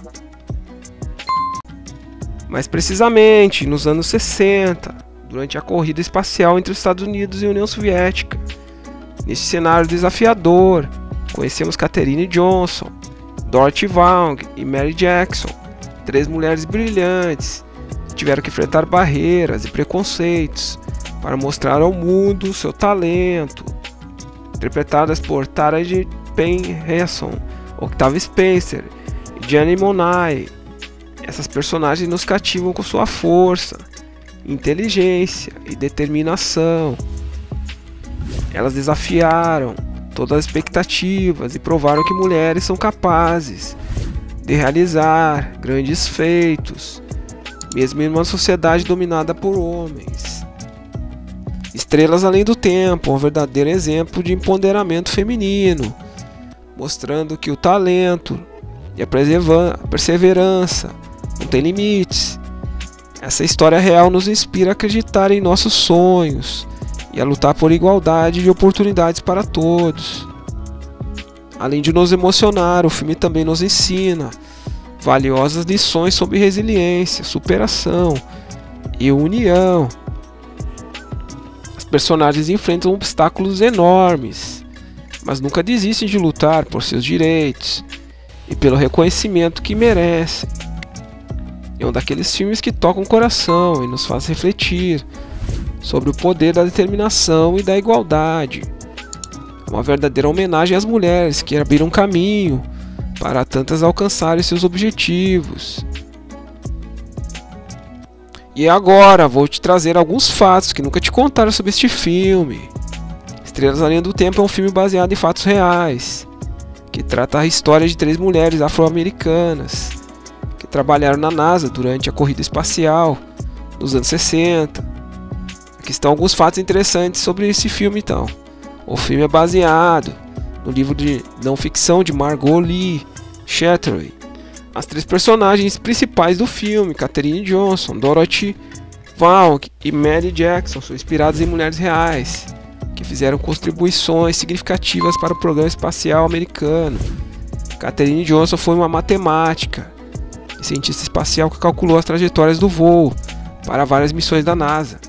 Mais precisamente, nos anos sessenta, durante a corrida espacial entre os Estados Unidos e a União Soviética. Neste cenário desafiador, conhecemos Katherine Johnson, Dorothy Vaughan e Mary Jackson, três mulheres brilhantes que tiveram que enfrentar barreiras e preconceitos para mostrar ao mundo seu talento. Interpretadas por Tara J. Penn-Hesson, Octavia Spencer e Janelle Monáe. Essas personagens nos cativam com sua força, inteligência e determinação. Elas desafiaram todas as expectativas e provaram que mulheres são capazes de realizar grandes feitos, mesmo em uma sociedade dominada por homens. Estrelas Além do Tempo, um verdadeiro exemplo de empoderamento feminino, mostrando que o talento e a perseverança não tem limites. Essa história real nos inspira a acreditar em nossos sonhos e a lutar por igualdade de oportunidades para todos. Além de nos emocionar, o filme também nos ensina valiosas lições sobre resiliência, superação e união. Os personagens enfrentam obstáculos enormes, mas nunca desistem de lutar por seus direitos e pelo reconhecimento que merecem. É um daqueles filmes que tocam o coração e nos faz refletir sobre o poder da determinação e da igualdade. É uma verdadeira homenagem às mulheres que abriram caminho para tantas alcançarem seus objetivos. E agora vou te trazer alguns fatos que nunca te contaram sobre este filme. Estrelas Além do Tempo é um filme baseado em fatos reais, que trata a história de três mulheres afro-americanas que trabalharam na NASA durante a corrida espacial nos anos sessenta. Aqui estão alguns fatos interessantes sobre esse filme então. O filme é baseado no livro de não ficção de Margot Lee Shetterly. As três personagens principais do filme, Katherine Johnson, Dorothy Vaughan e Mary Jackson, são inspiradas em mulheres reais que fizeram contribuições significativas para o programa espacial americano. Katherine Johnson foi uma matemática e cientista espacial que calculou as trajetórias do voo para várias missões da NASA,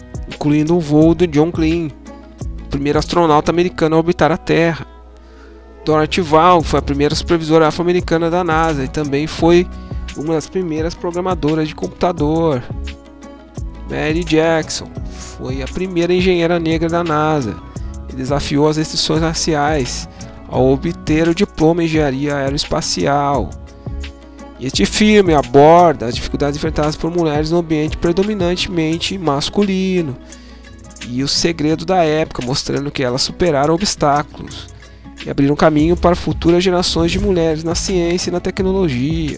incluindo o voo do John Glenn, o primeiro astronauta americano a orbitar a Terra. Dorothy Vaughan foi a primeira supervisora afro-americana da NASA e também foi uma das primeiras programadoras de computador. Mary Jackson foi a primeira engenheira negra da NASA e desafiou as restrições raciais ao obter o diploma em engenharia aeroespacial. Este filme aborda as dificuldades enfrentadas por mulheres no ambiente predominantemente masculino e o segredo da época, mostrando que elas superaram obstáculos e abriram caminho para futuras gerações de mulheres na ciência e na tecnologia.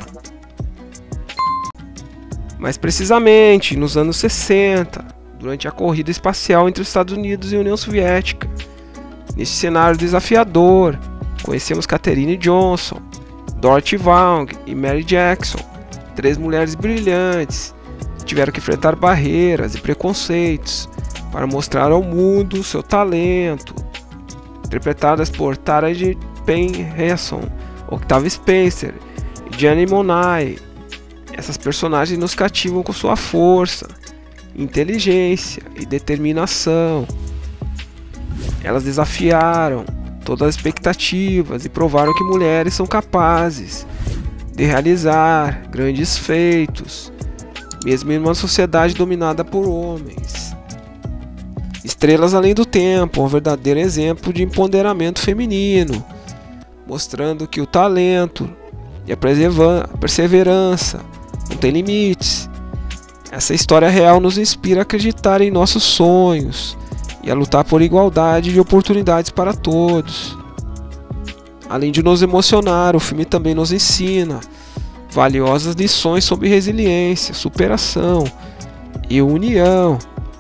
Mais precisamente, nos anos sessenta, durante a corrida espacial entre os Estados Unidos e a União Soviética. Neste cenário desafiador, conhecemos Katherine Johnson, Dorothy Vaughan e Mary Jackson, três mulheres brilhantes que tiveram que enfrentar barreiras e preconceitos para mostrar ao mundo seu talento. Interpretadas por Taraji P. Henson, Octavia Spencer e Janelle Monáe, essas personagens nos cativam com sua força, inteligência e determinação. Elas desafiaram todas as expectativas e provaram que mulheres são capazes de realizar grandes feitos, mesmo em uma sociedade dominada por homens. Estrelas Além do Tempo, um verdadeiro exemplo de empoderamento feminino, mostrando que o talento e a perseverança não tem limites. Essa história real nos inspira a acreditar em nossos sonhos e a lutar por igualdade de oportunidades para todos. Além de nos emocionar, o filme também nos ensina valiosas lições sobre resiliência, superação e união.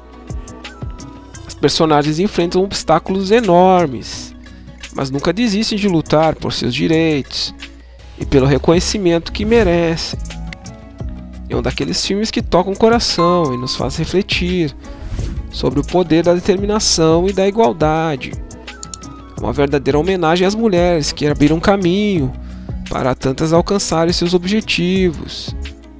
As personagens enfrentam obstáculos enormes, mas nunca desistem de lutar por seus direitos e pelo reconhecimento que merecem. É um daqueles filmes que tocam o coração e nos faz refletir sobre o poder da determinação e da igualdade. Uma verdadeira homenagem às mulheres que abriram caminho para tantas alcançarem seus objetivos.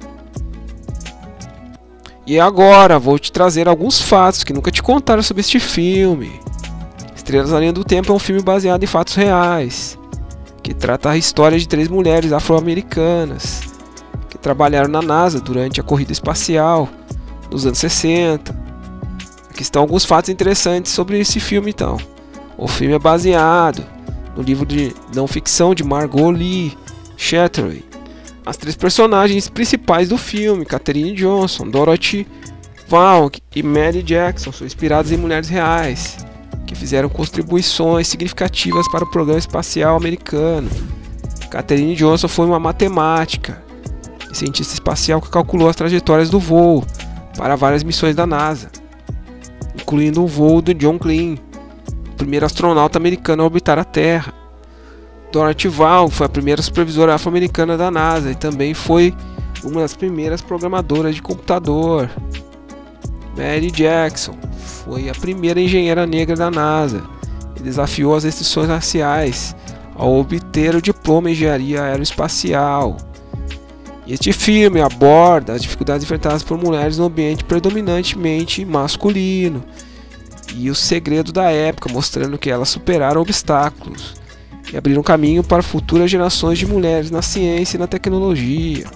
E agora vou te trazer alguns fatos que nunca te contaram sobre este filme. Estrelas Além do Tempo é um filme baseado em fatos reais, que trata a história de três mulheres afro-americanas que trabalharam na NASA durante a corrida espacial nos anos sessenta. Aqui estão alguns fatos interessantes sobre esse filme então. O filme é baseado no livro de não ficção de Margot Lee Shetterly. As três personagens principais do filme, Katherine Johnson, Dorothy Vaughan e Mary Jackson, são inspiradas em mulheres reais que fizeram contribuições significativas para o programa espacial americano. Katherine Johnson foi uma matemática e cientista espacial que calculou as trajetórias do voo para várias missões da NASA, incluindo o voo do John Glenn, o primeiro astronauta americano a orbitar a Terra. Dorothy Vaughan foi a primeira supervisora afro-americana da NASA e também foi uma das primeiras programadoras de computador. Mary Jackson foi a primeira engenheira negra da NASA e desafiou as restrições raciais ao obter o diploma em engenharia aeroespacial. Este filme aborda as dificuldades enfrentadas por mulheres no ambiente predominantemente masculino e o segredo da época, mostrando que elas superaram obstáculos e abriram caminho para futuras gerações de mulheres na ciência e na tecnologia.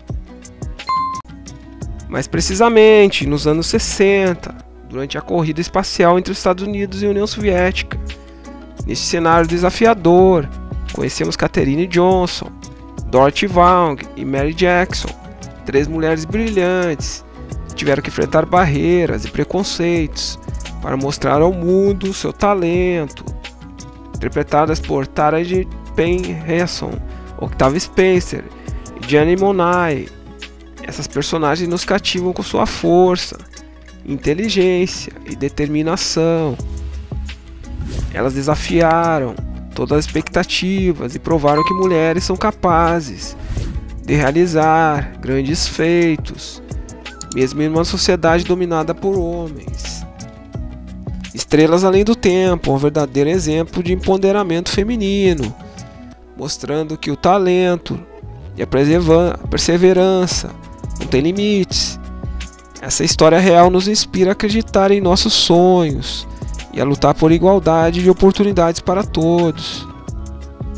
Mais precisamente, nos anos sessenta, durante a corrida espacial entre os Estados Unidos e a União Soviética. Neste cenário desafiador, conhecemos Katherine Johnson, Dorothy Vaughan e Mary Jackson, três mulheres brilhantes que tiveram que enfrentar barreiras e preconceitos para mostrar ao mundo seu talento. Interpretadas por Taraji P. Henson, Octavia Spencer e Janelle Monáe, essas personagens nos cativam com sua força, inteligência e determinação. Elas desafiaram todas as expectativas e provaram que mulheres são capazes de realizar grandes feitos, mesmo em uma sociedade dominada por homens. Estrelas Além do Tempo, um verdadeiro exemplo de empoderamento feminino, mostrando que o talento e a perseverança não tem limites. Essa história real nos inspira a acreditar em nossos sonhos e a lutar por igualdade de oportunidades para todos.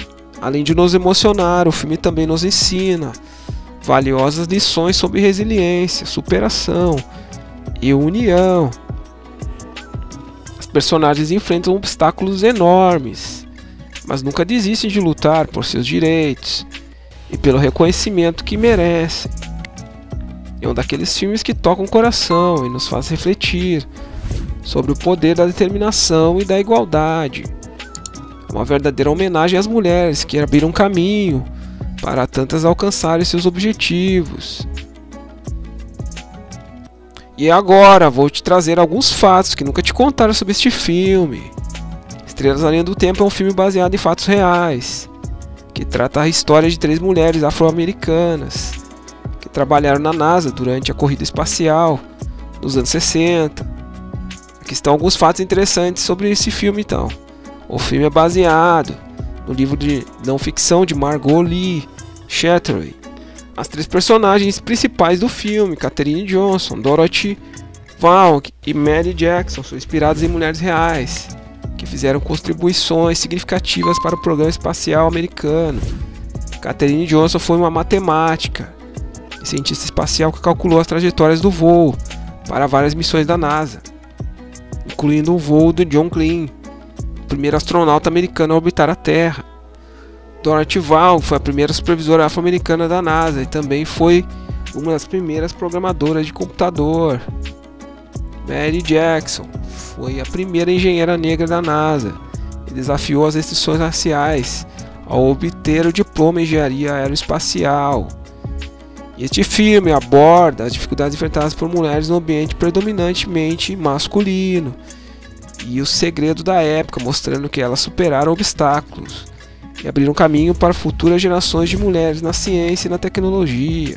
Além de nos emocionar, o filme também nos ensina valiosas lições sobre resiliência, superação e união. Os personagens enfrentam obstáculos enormes, mas nunca desistem de lutar por seus direitos e pelo reconhecimento que merecem. É um daqueles filmes que tocam o coração e nos faz refletir sobre o poder da determinação e da igualdade. É uma verdadeira homenagem às mulheres que abriram caminho para tantas alcançarem seus objetivos. E agora vou te trazer alguns fatos que nunca te contaram sobre este filme. Estrelas Além do Tempo é um filme baseado em fatos reais, que trata a história de três mulheres afro-americanas que trabalharam na NASA durante a corrida espacial nos anos sessenta. Aqui estão alguns fatos interessantes sobre esse filme então. O filme é baseado no livro de não ficção de Margot Lee Shetterly. As três personagens principais do filme, Katherine Johnson, Dorothy Vaughan e Mary Jackson, são inspiradas em mulheres reais que fizeram contribuições significativas para o programa espacial americano. Katherine Johnson foi uma matemática e cientista espacial que calculou as trajetórias do voo para várias missões da NASA, incluindo o voo do John Glenn, o primeiro astronauta americano a orbitar a Terra. Dorothy Vaughan foi a primeira supervisora afro-americana da NASA e também foi uma das primeiras programadoras de computador. Mary Jackson foi a primeira engenheira negra da NASA e desafiou as restrições raciais ao obter o diploma em engenharia aeroespacial. E este filme aborda as dificuldades enfrentadas por mulheres no ambiente predominantemente masculino e o segredo da época, mostrando que elas superaram obstáculos e abriram caminho para futuras gerações de mulheres na ciência e na tecnologia.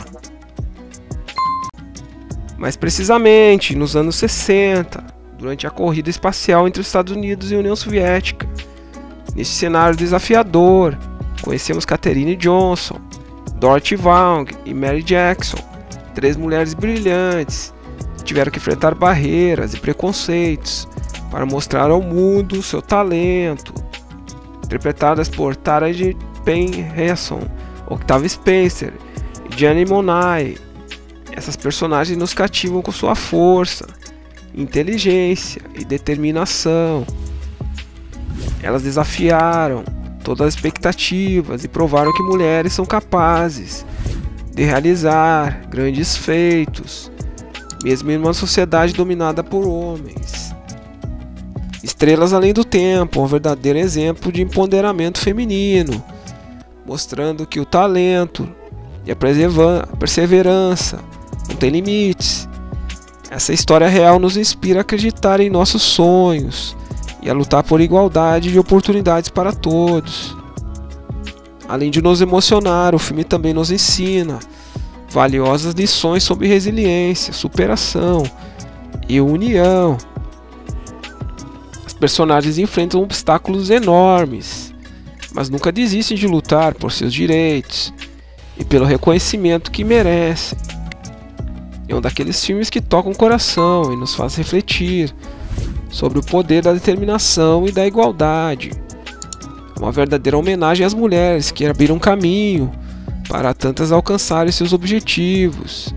Mais precisamente, nos anos sessenta, durante a corrida espacial entre os Estados Unidos e a União Soviética. Nesse cenário desafiador, conhecemos Katherine Johnson, Dorothy Vaughan e Mary Jackson, três mulheres brilhantes que tiveram que enfrentar barreiras e preconceitos para mostrar ao mundo seu talento. Interpretadas por Taraji P. Henson, Octavia Spencer e Janelle Monáe. Essas personagens nos cativam com sua força, inteligência e determinação. Elas desafiaram todas as expectativas e provaram que mulheres são capazes de realizar grandes feitos, mesmo em uma sociedade dominada por homens. Estrelas Além do Tempo, um verdadeiro exemplo de empoderamento feminino, mostrando que o talento e a perseverança não tem limites. Essa história real nos inspira a acreditar em nossos sonhos e a lutar por igualdade de oportunidades para todos. Além de nos emocionar, o filme também nos ensina valiosas lições sobre resiliência, superação e união. Os personagens enfrentam obstáculos enormes, mas nunca desistem de lutar por seus direitos e pelo reconhecimento que merecem. É um daqueles filmes que tocam o coração e nos faz refletir sobre o poder da determinação e da igualdade. É uma verdadeira homenagem às mulheres que abriram caminho para tantas alcançarem seus objetivos.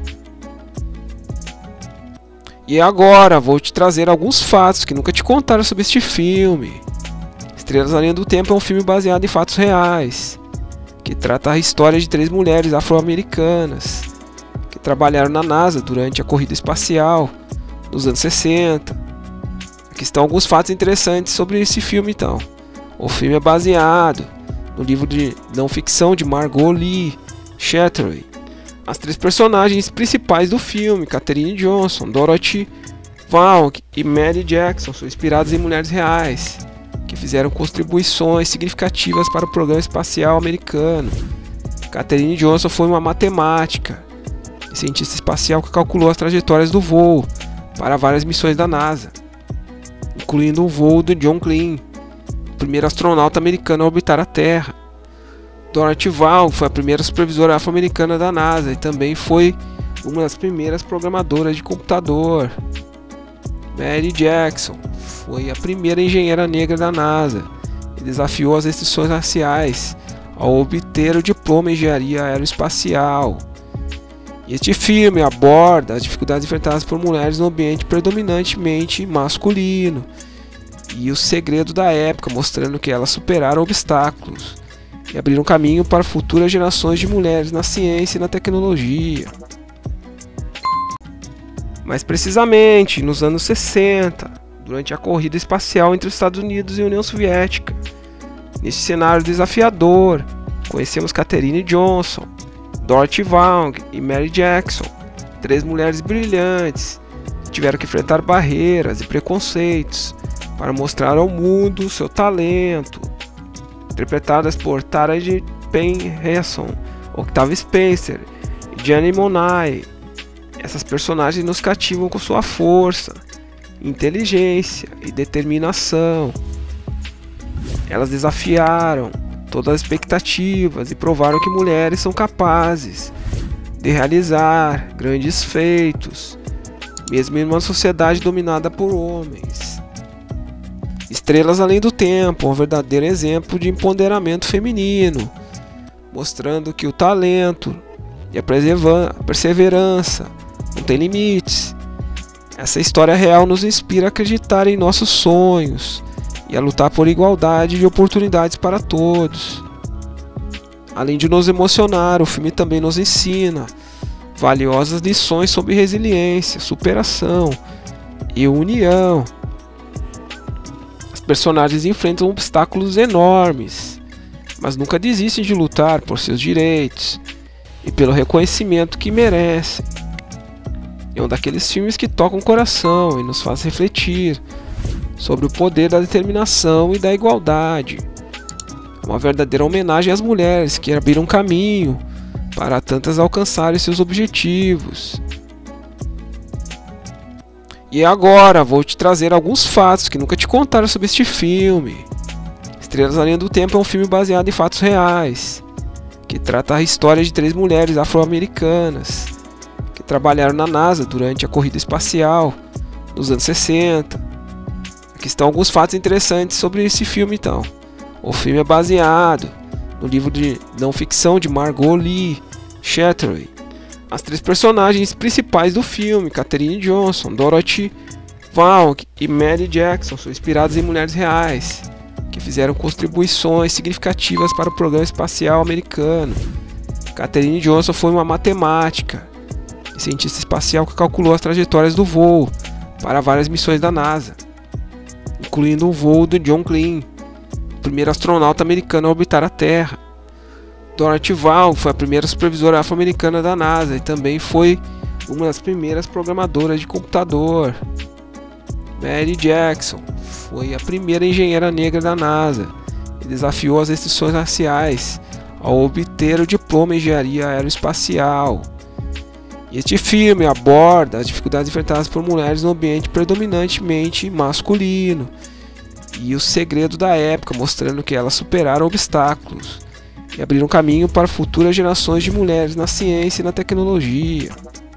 E agora vou te trazer alguns fatos que nunca te contaram sobre este filme. Estrelas Além do Tempo é um filme baseado em fatos reais, que trata a história de três mulheres afro-americanas que trabalharam na NASA durante a corrida espacial nos anos sessenta. Aqui estão alguns fatos interessantes sobre esse filme então. O filme é baseado no livro de não ficção de Margot Lee Shetterly. As três personagens principais do filme, Katherine Johnson, Dorothy Vaughan e Mary Jackson, são inspiradas em mulheres reais que fizeram contribuições significativas para o programa espacial americano. Katherine Johnson foi uma matemática e cientista espacial que calculou as trajetórias do voo para várias missões da NASA, incluindo o voo do John Glenn, o primeiro astronauta americano a orbitar a Terra. Dorothy Vaughan foi a primeira supervisora afro-americana da NASA e também foi uma das primeiras programadoras de computador. Mary Jackson foi a primeira engenheira negra da NASA e desafiou as restrições raciais ao obter o diploma em engenharia aeroespacial. Este filme aborda as dificuldades enfrentadas por mulheres no ambiente predominantemente masculino e o segredo da época, mostrando que elas superaram obstáculos e abriram caminho para futuras gerações de mulheres na ciência e na tecnologia. Mais precisamente, nos anos sessenta, durante a corrida espacial entre os Estados Unidos e a União Soviética. Neste cenário desafiador, conhecemos Katherine Johnson, Dorothy Vaughan e Mary Jackson, três mulheres brilhantes que tiveram que enfrentar barreiras e preconceitos para mostrar ao mundo seu talento. Interpretadas por Tara Payne Hasson, Octavia Spencer e Janelle Monáe, essas personagens nos cativam com sua força, inteligência e determinação. Elas desafiaram todas as expectativas e provaram que mulheres são capazes de realizar grandes feitos, mesmo em uma sociedade dominada por homens. Estrelas Além do Tempo, um verdadeiro exemplo de empoderamento feminino, mostrando que o talento e a perseverança não têm limites. Essa história real nos inspira a acreditar em nossos sonhos e a lutar por igualdade de oportunidades para todos. Além de nos emocionar, o filme também nos ensina valiosas lições sobre resiliência, superação e união. As personagens enfrentam obstáculos enormes, mas nunca desistem de lutar por seus direitos e pelo reconhecimento que merecem. É um daqueles filmes que tocam o coração e nos faz refletir sobre o poder da determinação e da igualdade. É uma verdadeira homenagem às mulheres que abriram caminho para tantas alcançarem seus objetivos. E agora vou te trazer alguns fatos que nunca te contaram sobre este filme. Estrelas Além do Tempo é um filme baseado em fatos reais, que trata a história de três mulheres afro-americanas que trabalharam na NASA durante a corrida espacial nos anos sessenta. Aqui estão alguns fatos interessantes sobre esse filme então. O filme é baseado no livro de não ficção de Margot Lee Shetterly. As três personagens principais do filme, Katherine Johnson, Dorothy Vaughan e Mary Jackson, são inspiradas em mulheres reais que fizeram contribuições significativas para o programa espacial americano. Katherine Johnson foi uma matemática e cientista espacial que calculou as trajetórias do voo para várias missões da NASA, incluindo o voo do John Glenn, o primeiro astronauta americano a orbitar a Terra. Dorothy Vaughan foi a primeira supervisora afro-americana da NASA e também foi uma das primeiras programadoras de computador. Mary Jackson foi a primeira engenheira negra da NASA e desafiou as restrições raciais ao obter o diploma em engenharia aeroespacial. Este filme aborda as dificuldades enfrentadas por mulheres no ambiente predominantemente masculino e o segredo da época, mostrando que elas superaram obstáculos e abriram caminho para futuras gerações de mulheres na ciência e na tecnologia.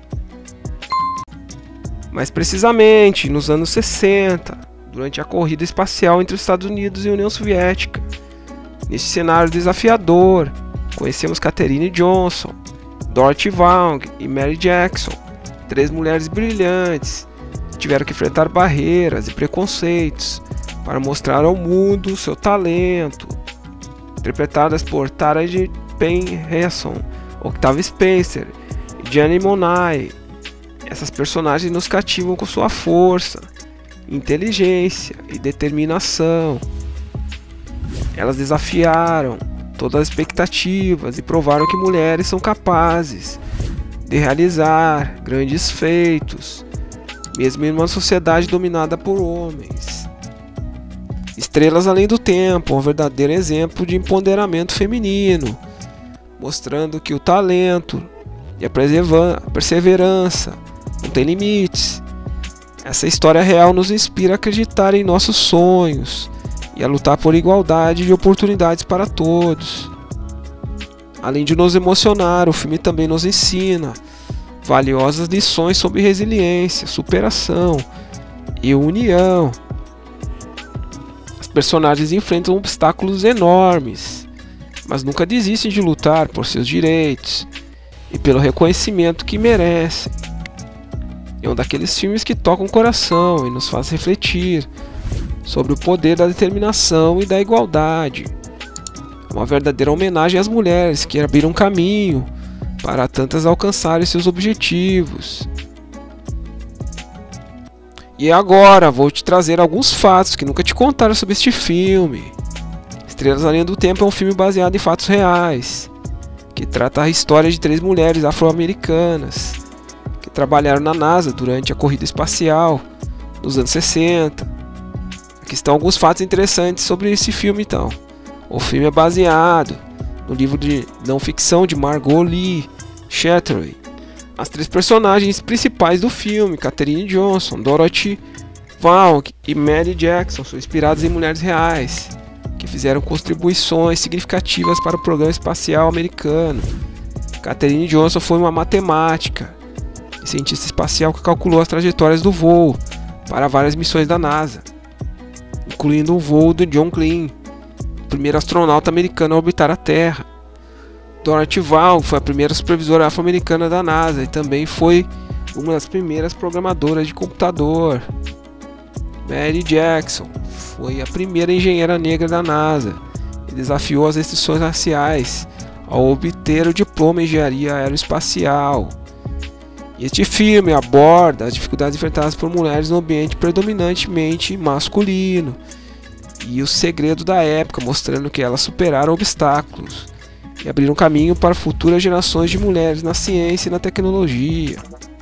Mais precisamente, nos anos sessenta, durante a corrida espacial entre os Estados Unidos e a União Soviética. Neste cenário desafiador, conhecemos Katherine Johnson, Dorothy Vaughan e Mary Jackson, três mulheres brilhantes que tiveram que enfrentar barreiras e preconceitos para mostrar ao mundo seu talento. Interpretadas por Tara Payne Hasson, Octavia Spencer e Janelle Monáe, essas personagens nos cativam com sua força, inteligência e determinação. Elas desafiaram todas as expectativas e provaram que mulheres são capazes de realizar grandes feitos, mesmo em uma sociedade dominada por homens. Estrelas Além do Tempo, um verdadeiro exemplo de empoderamento feminino, mostrando que o talento e a perseverança não têm limites. Essa história real nos inspira a acreditar em nossos sonhos e a lutar por igualdade de oportunidades para todos. Além de nos emocionar, o filme também nos ensina valiosas lições sobre resiliência, superação e união. As personagens enfrentam obstáculos enormes, mas nunca desistem de lutar por seus direitos e pelo reconhecimento que merecem. É um daqueles filmes que tocam o coração e nos faz refletir sobre o poder da determinação e da igualdade. Uma verdadeira homenagem às mulheres que abriram caminho para tantas alcançarem seus objetivos. E agora vou te trazer alguns fatos que nunca te contaram sobre este filme. Estrelas Além do Tempo é um filme baseado em fatos reais, que trata a história de três mulheres afro-americanas que trabalharam na NASA durante a corrida espacial nos anos sessenta. Aqui estão alguns fatos interessantes sobre esse filme então. O filme é baseado no livro de não ficção de Margot Lee Shetterly. As três personagens principais do filme, Katherine Johnson, Dorothy Vaughan e Mary Jackson, são inspiradas em mulheres reais que fizeram contribuições significativas para o programa espacial americano. Katherine Johnson foi uma matemática e cientista espacial que calculou as trajetórias do voo para várias missões da NASA, incluindo o voo do John Glenn, o primeiro astronauta americano a orbitar a Terra. Dorothy Vaughan foi a primeira supervisora afro-americana da NASA e também foi uma das primeiras programadoras de computador. Mary Jackson foi a primeira engenheira negra da NASA e desafiou as restrições raciais ao obter o diploma em engenharia aeroespacial. Este filme aborda as dificuldades enfrentadas por mulheres no ambiente predominantemente masculino e o segredo da época, mostrando que elas superaram obstáculos e abriram caminho para futuras gerações de mulheres na ciência e na tecnologia.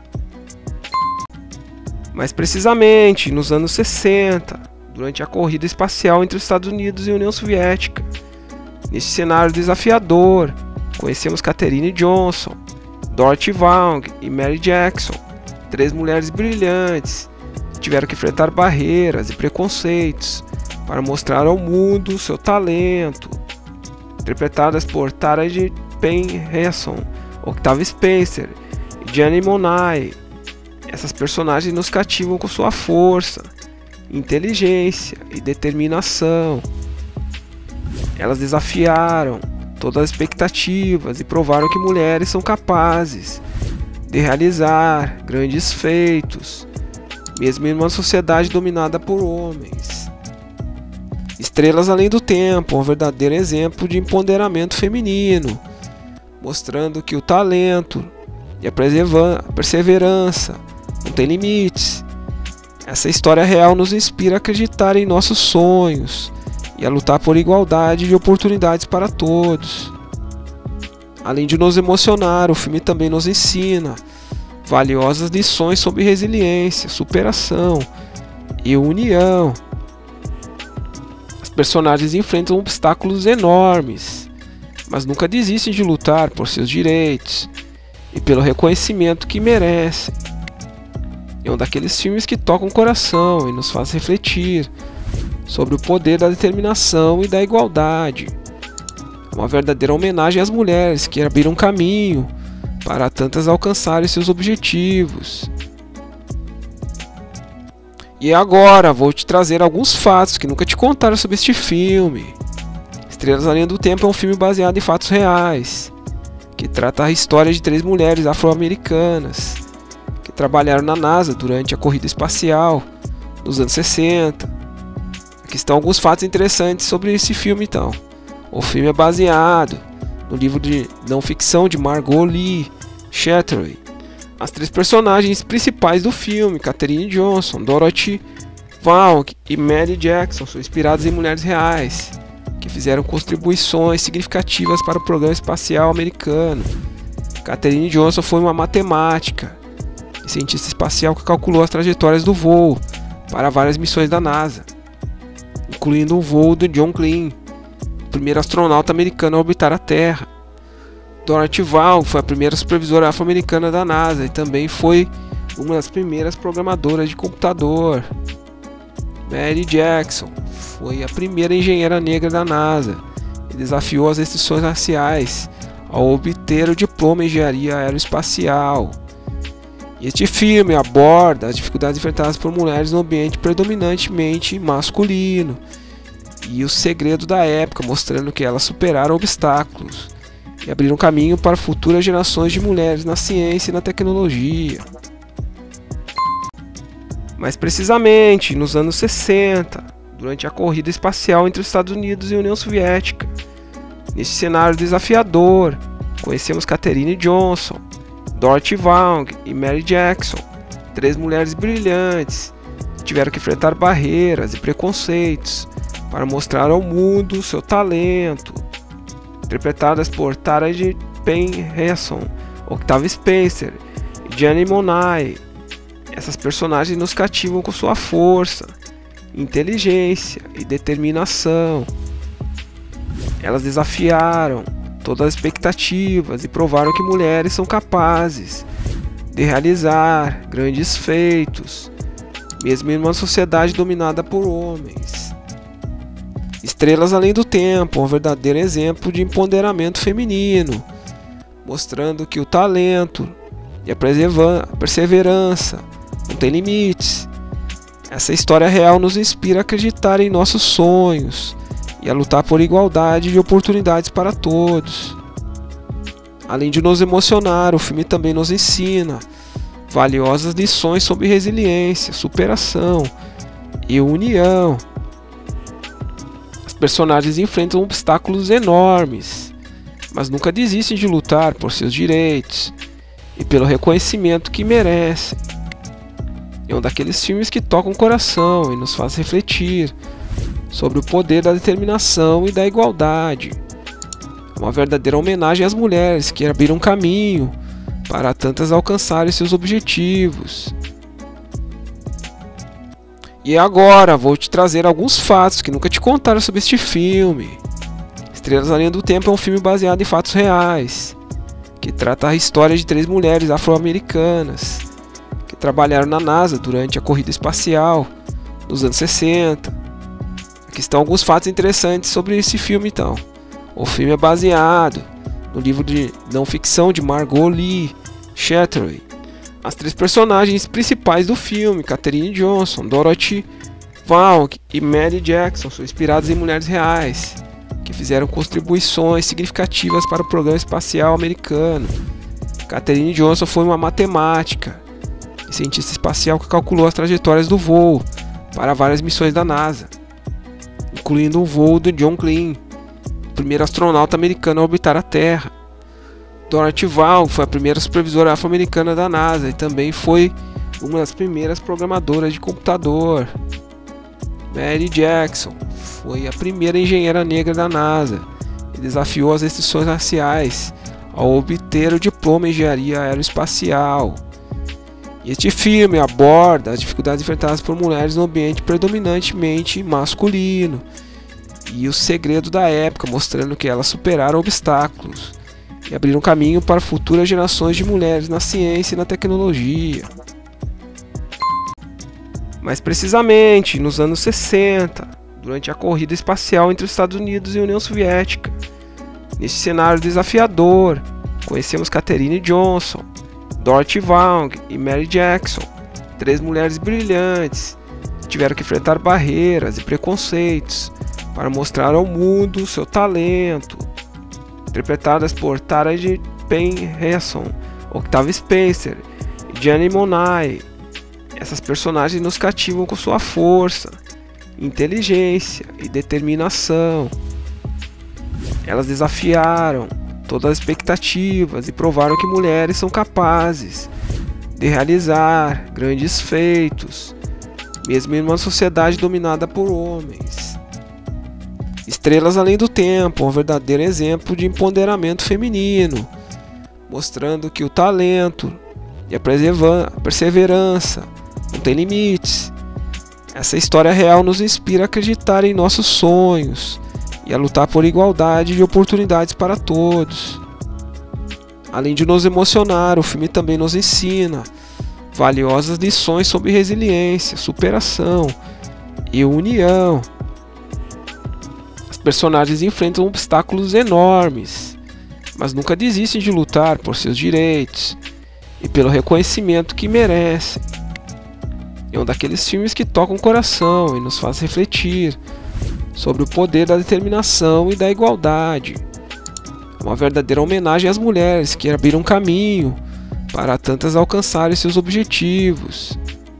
Mais precisamente, nos anos sessenta, durante a corrida espacial entre os Estados Unidos e a União Soviética. Neste cenário desafiador, conhecemos Katherine Johnson, Dorothy Vaughan e Mary Jackson, três mulheres brilhantes que tiveram que enfrentar barreiras e preconceitos para mostrar ao mundo seu talento. Interpretadas por Taraji P. Henson, Octavia Spencer e Janelle Monáe. Essas personagens nos cativam com sua força, inteligência e determinação. Elas desafiaram todas as expectativas e provaram que mulheres são capazes de realizar grandes feitos, mesmo em uma sociedade dominada por homens. Estrelas Além do Tempo, um verdadeiro exemplo de empoderamento feminino, mostrando que o talento e a perseverança não têm limites. Essa história real nos inspira a acreditar em nossos sonhos e a lutar por igualdade de oportunidades para todos. Além de nos emocionar, o filme também nos ensina valiosas lições sobre resiliência, superação e união. As personagens enfrentam obstáculos enormes, mas nunca desistem de lutar por seus direitos e pelo reconhecimento que merecem. É um daqueles filmes que tocam o coração e nos faz refletir sobre o poder da determinação e da igualdade. Uma verdadeira homenagem às mulheres que abriram caminho para tantas alcançarem seus objetivos. E agora vou te trazer alguns fatos que nunca te contaram sobre este filme. Estrelas Além do Tempo é um filme baseado em fatos reais, que trata a história de três mulheres afro-americanas que trabalharam na NASA durante a corrida espacial nos anos sessenta. Aqui estão alguns fatos interessantes sobre esse filme então. O filme é baseado no livro de não ficção de Margot Lee Shetterly. As três personagens principais do filme, Katherine Johnson, Dorothy Vaughan e Mary Jackson, são inspiradas em mulheres reais que fizeram contribuições significativas para o programa espacial americano. Katherine Johnson foi uma matemática e cientista espacial que calculou as trajetórias do voo para várias missões da NASA, incluindo o voo do John Glenn, o primeiro astronauta americano a orbitar a Terra. Dorothy Vaughan foi a primeira supervisora afro-americana da NASA e também foi uma das primeiras programadoras de computador. Mary Jackson foi a primeira engenheira negra da NASA e desafiou as restrições raciais ao obter o diploma em engenharia aeroespacial. Este filme aborda as dificuldades enfrentadas por mulheres no ambiente predominantemente masculino e o segredo da época, mostrando que elas superaram obstáculos e abriram caminho para futuras gerações de mulheres na ciência e na tecnologia. Mais precisamente, nos anos sessenta, durante a corrida espacial entre os Estados Unidos e a União Soviética. Nesse cenário desafiador, conhecemos Katherine Johnson, Dorothy Vaughan e Mary Jackson, três mulheres brilhantes que tiveram que enfrentar barreiras e preconceitos para mostrar ao mundo seu talento. Interpretadas por Tara Payne Hasson, Octavia Spencer e Janelle Monáe, essas personagens nos cativam com sua força, inteligência e determinação. Elas desafiaram todas as expectativas e provaram que mulheres são capazes de realizar grandes feitos, mesmo em uma sociedade dominada por homens. Estrelas Além do Tempo, um verdadeiro exemplo de empoderamento feminino, mostrando que o talento e a perseverança não têm limites. Essa história real nos inspira a acreditar em nossos sonhos e a lutar por igualdade de oportunidades para todos. Além de nos emocionar, o filme também nos ensina valiosas lições sobre resiliência, superação e união. As personagens enfrentam obstáculos enormes, mas nunca desistem de lutar por seus direitos e pelo reconhecimento que merecem. É um daqueles filmes que tocam o coração e nos faz refletir sobre o poder da determinação e da igualdade. É uma verdadeira homenagem às mulheres que abriram caminho para tantas alcançarem seus objetivos. E agora vou te trazer alguns fatos que nunca te contaram sobre este filme. Estrelas Além do Tempo é um filme baseado em fatos reais, que trata a história de três mulheres afro-americanas que trabalharam na NASA durante a corrida espacial nos anos sessenta. Aqui estão alguns fatos interessantes sobre esse filme então. O filme é baseado no livro de não ficção de Margot Lee Shetterly. As três personagens principais do filme, Katherine Johnson, Dorothy Vaughan e Mary Jackson, são inspiradas em mulheres reais que fizeram contribuições significativas para o programa espacial americano. Katherine Johnson foi uma matemática e cientista espacial que calculou as trajetórias do voo para várias missões da NASA, incluindo o voo do John Glenn, o primeiro astronauta americano a orbitar a Terra. Dorothy Vaughan foi a primeira supervisora afro-americana da NASA e também foi uma das primeiras programadoras de computador. Mary Jackson foi a primeira engenheira negra da NASA e desafiou as restrições raciais ao obter o diploma em engenharia aeroespacial. E este filme aborda as dificuldades enfrentadas por mulheres no ambiente predominantemente masculino e o segredo da época, mostrando que elas superaram obstáculos e abriram caminho para futuras gerações de mulheres na ciência e na tecnologia. Mais precisamente, nos anos sessenta, durante a corrida espacial entre os Estados Unidos e a União Soviética. Nesse cenário desafiador, conhecemos Katherine Johnson, Dorothy Vaughan e Mary Jackson, três mulheres brilhantes que tiveram que enfrentar barreiras e preconceitos para mostrar ao mundo seu talento. Interpretadas por Tara Payne Hasson, Octavia Spencer e Janelle Monáe, essas personagens nos cativam com sua força, inteligência e determinação. Elas desafiaram todas as expectativas e provaram que mulheres são capazes de realizar grandes feitos, mesmo em uma sociedade dominada por homens. Estrelas Além do Tempo, um verdadeiro exemplo de empoderamento feminino, mostrando que o talento e a perseverança não têm limites. Essa história real nos inspira a acreditar em nossos sonhos e a lutar por igualdade de oportunidades para todos. Além de nos emocionar, o filme também nos ensina valiosas lições sobre resiliência, superação e união. As personagens enfrentam obstáculos enormes, mas nunca desistem de lutar por seus direitos e pelo reconhecimento que merecem. É um daqueles filmes que tocam o coração e nos faz refletir sobre o poder da determinação e da igualdade. Uma verdadeira homenagem às mulheres que abriram caminho para tantas alcançarem seus objetivos.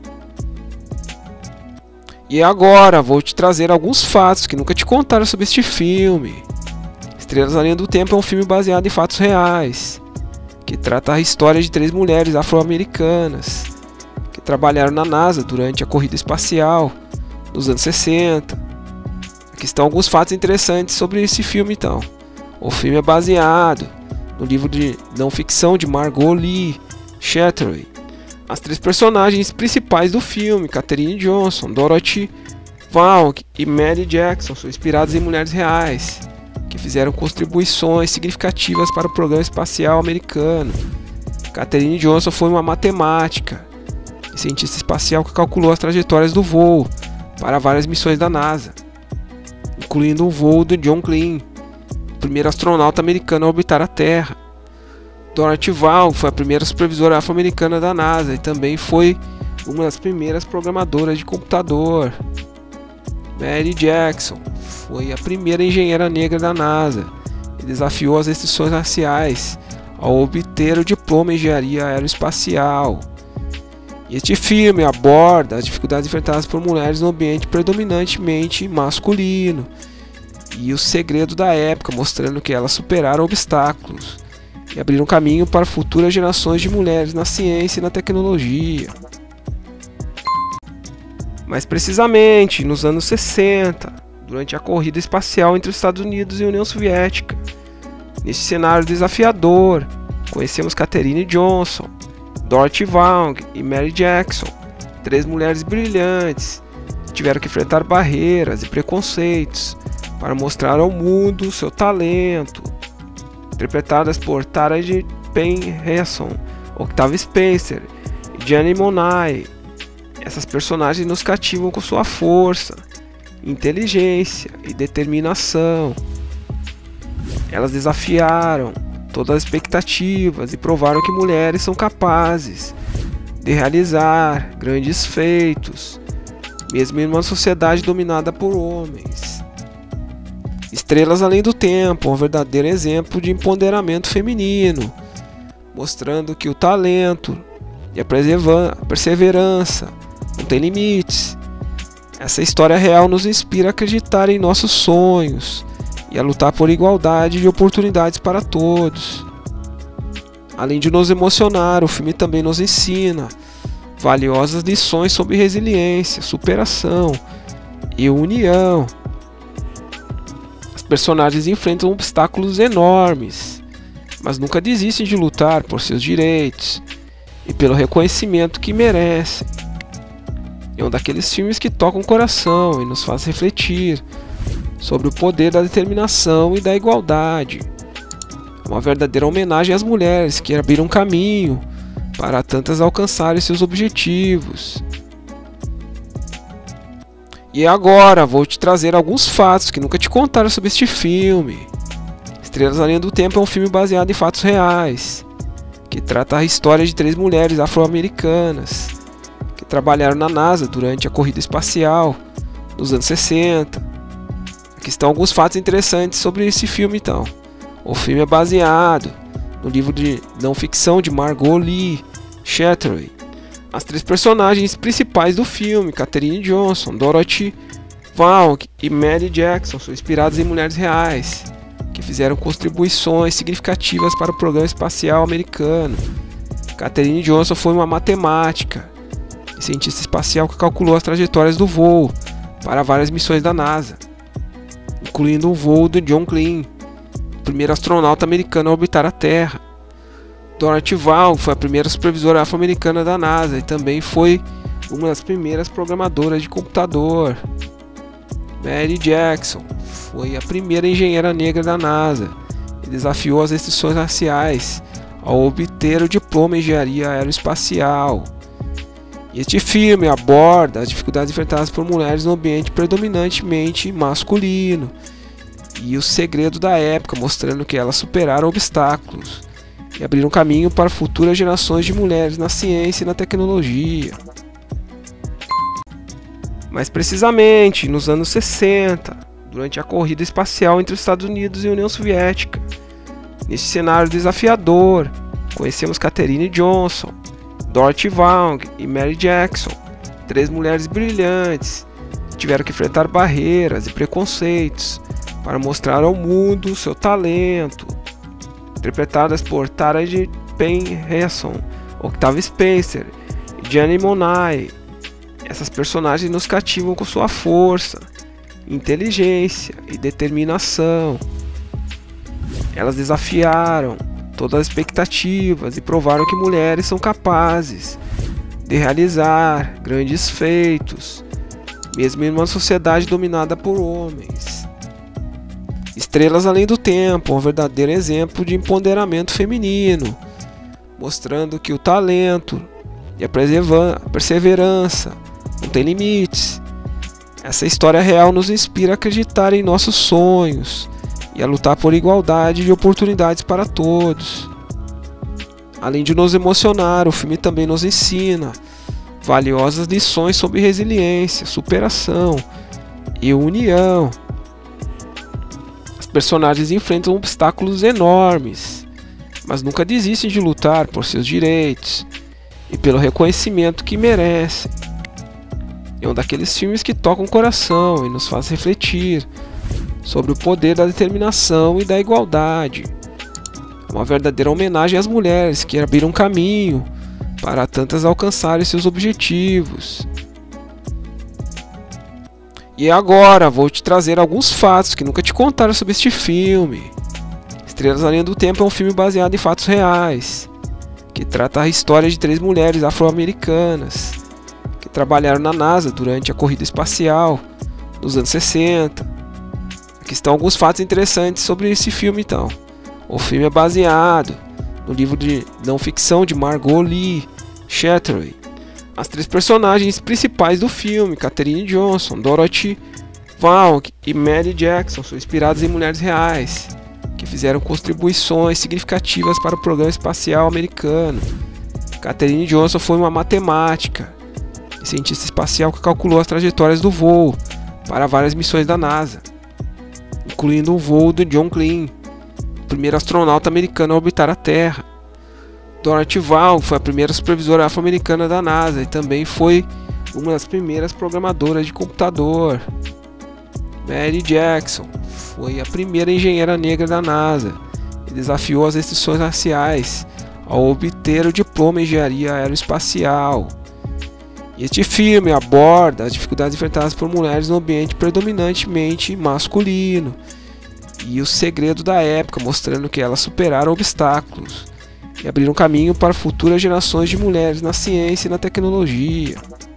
E agora vou te trazer alguns fatos que nunca te contaram sobre este filme. Estrelas Além do Tempo é um filme baseado em fatos reais, que trata a história de três mulheres afro-americanas que trabalharam na NASA durante a corrida espacial nos anos sessenta. Aqui estão alguns fatos interessantes sobre esse filme então. O filme é baseado no livro de não ficção de Margot Lee Shetterly. As três personagens principais do filme, Katherine Johnson, Dorothy Vaughan e Mary Jackson, são inspiradas em mulheres reais que fizeram contribuições significativas para o programa espacial americano. Katherine Johnson foi uma matemática e cientista espacial que calculou as trajetórias do voo para várias missões da NASA, incluindo o voo do John Glenn, o primeiro astronauta americano a orbitar a Terra. Dorothy Vaughan foi a primeira supervisora afro-americana da NASA e também foi uma das primeiras programadoras de computador. Mary Jackson foi a primeira engenheira negra da NASA e desafiou as restrições raciais ao obter o diploma em engenharia aeroespacial. Este filme aborda as dificuldades enfrentadas por mulheres no ambiente predominantemente masculino e o segredo da época, mostrando que elas superaram obstáculos e abriram caminho para futuras gerações de mulheres na ciência e na tecnologia. Mais precisamente, nos anos sessenta, durante a corrida espacial entre os Estados Unidos e a União Soviética. Neste cenário desafiador, conhecemos Katherine Johnson, Dorothy Vaughan e Mary Jackson, três mulheres brilhantes que tiveram que enfrentar barreiras e preconceitos para mostrar ao mundo seu talento. Interpretadas por Tara Payne Hesson, Octavia Spencer e Janelle Monáe. Essas personagens nos cativam com sua força, inteligência e determinação. Elas desafiaram todas as expectativas e provaram que mulheres são capazes de realizar grandes feitos, mesmo em uma sociedade dominada por homens. Estrelas Além do Tempo, um verdadeiro exemplo de empoderamento feminino, mostrando que o talento e a perseverança não têm limites. Essa história real nos inspira a acreditar em nossos sonhos e a lutar por igualdade de oportunidades para todos. Além de nos emocionar, o filme também nos ensina valiosas lições sobre resiliência, superação e união. As personagens enfrentam obstáculos enormes, mas nunca desistem de lutar por seus direitos e pelo reconhecimento que merecem. É um daqueles filmes que tocam o coração e nos faz refletir sobre o poder da determinação e da igualdade. É uma verdadeira homenagem às mulheres que abriram caminho para tantas alcançarem seus objetivos. E agora vou te trazer alguns fatos que nunca te contaram sobre este filme. Estrelas Além do Tempo é um filme baseado em fatos reais, que trata a história de três mulheres afro-americanas que trabalharam na NASA durante a corrida espacial nos anos sessenta. Aqui estão alguns fatos interessantes sobre esse filme então. O filme é baseado no livro de não ficção de Margot Lee Shetterly. As três personagens principais do filme, Katherine Johnson, Dorothy Vaughan e Mary Jackson, são inspiradas em mulheres reais que fizeram contribuições significativas para o programa espacial americano. Katherine Johnson foi uma matemática e cientista espacial que calculou as trajetórias do voo para várias missões da NASA, incluindo o voo do John Glenn, o primeiro astronauta americano a orbitar a Terra. Dorothy Vaughan foi a primeira supervisora afro-americana da NASA e também foi uma das primeiras programadoras de computador. Mary Jackson foi a primeira engenheira negra da NASA e desafiou as restrições raciais ao obter o diploma em engenharia aeroespacial. Este filme aborda as dificuldades enfrentadas por mulheres no ambiente predominantemente masculino e o segredo da época, mostrando que elas superaram obstáculos e abriram caminho para futuras gerações de mulheres na ciência e na tecnologia. Mais precisamente, nos anos sessenta, durante a corrida espacial entre os Estados Unidos e a União Soviética. Neste cenário desafiador, conhecemos Katherine Johnson, Dorothy Vaughan e Mary Jackson, três mulheres brilhantes que tiveram que enfrentar barreiras e preconceitos para mostrar ao mundo seu talento. Interpretadas por Taraji P. Henson, Octavia Spencer e Janelle Monáe, essas personagens nos cativam com sua força, inteligência e determinação. Elas desafiaram todas as expectativas e provaram que mulheres são capazes de realizar grandes feitos, mesmo em uma sociedade dominada por homens. Estrelas Além do Tempo, um verdadeiro exemplo de empoderamento feminino, mostrando que o talento e a perseverança não tem limites. Essa história real nos inspira a acreditar em nossos sonhos e a lutar por igualdade de oportunidades para todos. Além de nos emocionar, o filme também nos ensina valiosas lições sobre resiliência, superação e união. Os personagens enfrentam obstáculos enormes, mas nunca desistem de lutar por seus direitos e pelo reconhecimento que merecem. É um daqueles filmes que tocam o coração e nos faz refletir sobre o poder da determinação e da igualdade. Uma verdadeira homenagem às mulheres que abriram caminho para tantas alcançarem seus objetivos. E agora vou te trazer alguns fatos que nunca te contaram sobre este filme. Estrelas Além do Tempo é um filme baseado em fatos reais, que trata a história de três mulheres afro-americanas que trabalharam na NASA durante a corrida espacial nos anos sessenta. Aqui estão alguns fatos interessantes sobre esse filme então. O filme é baseado no livro de não ficção de Margot Lee Shetterly. As três personagens principais do filme, Katherine Johnson, Dorothy Vaughan e Mary Jackson, são inspiradas em mulheres reais que fizeram contribuições significativas para o programa espacial americano. Katherine Johnson foi uma matemática e cientista espacial que calculou as trajetórias do voo para várias missões da NASA, incluindo o voo do John Glenn, o primeiro astronauta americano a orbitar a Terra. Dorothy Vaughan foi a primeira supervisora afro-americana da NASA e também foi uma das primeiras programadoras de computador. Mary Jackson foi a primeira engenheira negra da NASA e desafiou as restrições raciais ao obter o diploma em engenharia aeroespacial. Este filme aborda as dificuldades enfrentadas por mulheres no ambiente predominantemente masculino e o segredo da época, mostrando que elas superaram obstáculos e abriram caminho para futuras gerações de mulheres na ciência e na tecnologia.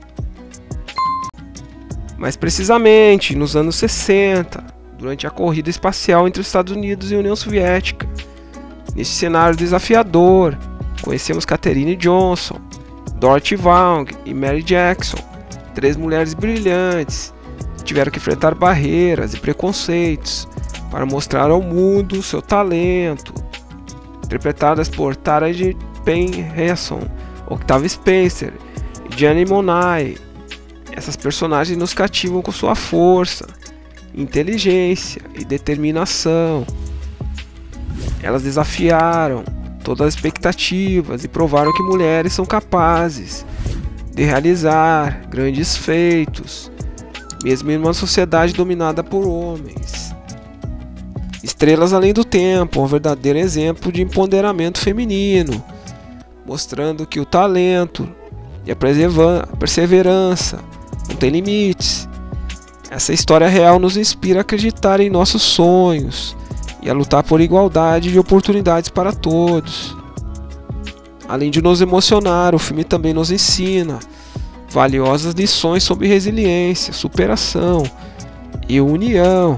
Mais precisamente, nos anos sessenta, durante a corrida espacial entre os Estados Unidos e a União Soviética. Neste cenário desafiador, conhecemos Katherine Johnson, Dorothy Vaughan e Mary Jackson, três mulheres brilhantes que tiveram que enfrentar barreiras e preconceitos para mostrar ao mundo seu talento. Interpretadas por Taraji P. Henson, Octavia Spencer e Janelle Monáe, essas personagens nos cativam com sua força, inteligência e determinação. Elas desafiaram todas as expectativas e provaram que mulheres são capazes de realizar grandes feitos, mesmo em uma sociedade dominada por homens. Estrelas Além do Tempo, um verdadeiro exemplo de empoderamento feminino, mostrando que o talento e a perseverança não tem limites. Essa história real nos inspira a acreditar em nossos sonhos e a lutar por igualdade de oportunidades para todos. Além de nos emocionar, o filme também nos ensina valiosas lições sobre resiliência, superação e união.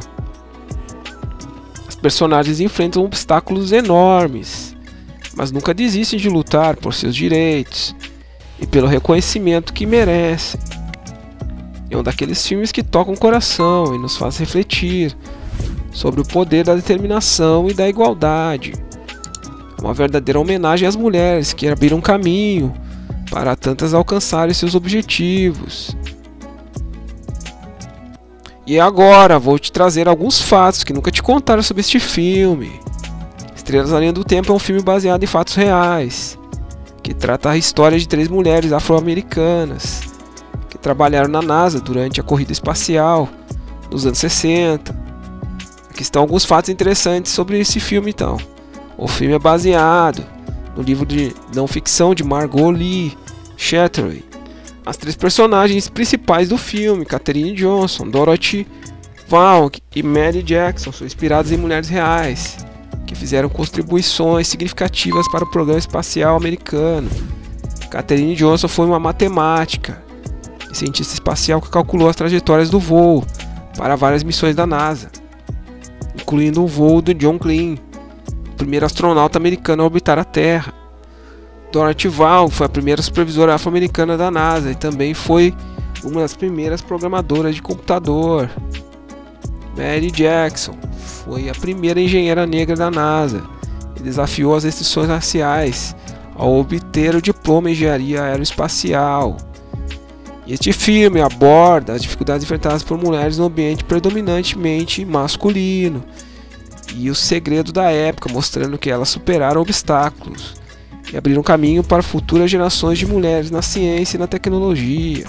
Os personagens enfrentam obstáculos enormes, mas nunca desistem de lutar por seus direitos e pelo reconhecimento que merecem. É um daqueles filmes que tocam o coração e nos faz refletir sobre o poder da determinação e da igualdade. Uma verdadeira homenagem às mulheres que abriram caminho para tantas alcançarem seus objetivos. E agora vou te trazer alguns fatos que nunca te contaram sobre este filme. Estrelas Além do Tempo é um filme baseado em fatos reais, que trata a história de três mulheres afro-americanas que trabalharam na NASA durante a corrida espacial nos anos sessenta. Aqui estão alguns fatos interessantes sobre esse filme então. O filme é baseado no livro de não ficção de Margot Lee Shetterly. As três personagens principais do filme, Katherine Johnson, Dorothy Vaughan e Mary Jackson, são inspiradas em mulheres reais que fizeram contribuições significativas para o programa espacial americano. Katherine Johnson foi uma matemática e cientista espacial que calculou as trajetórias do voo para várias missões da NASA, incluindo o voo do John Glenn, o primeiro astronauta americano a orbitar a Terra. Dorothy Vaughan foi a primeira supervisora afro-americana da NASA e também foi uma das primeiras programadoras de computador. Mary Jackson foi a primeira engenheira negra da NASA e desafiou as restrições raciais ao obter o diploma em engenharia aeroespacial. E este filme aborda as dificuldades enfrentadas por mulheres no ambiente predominantemente masculino e o segredo da época, mostrando que elas superaram obstáculos e abriram caminho para futuras gerações de mulheres na ciência e na tecnologia.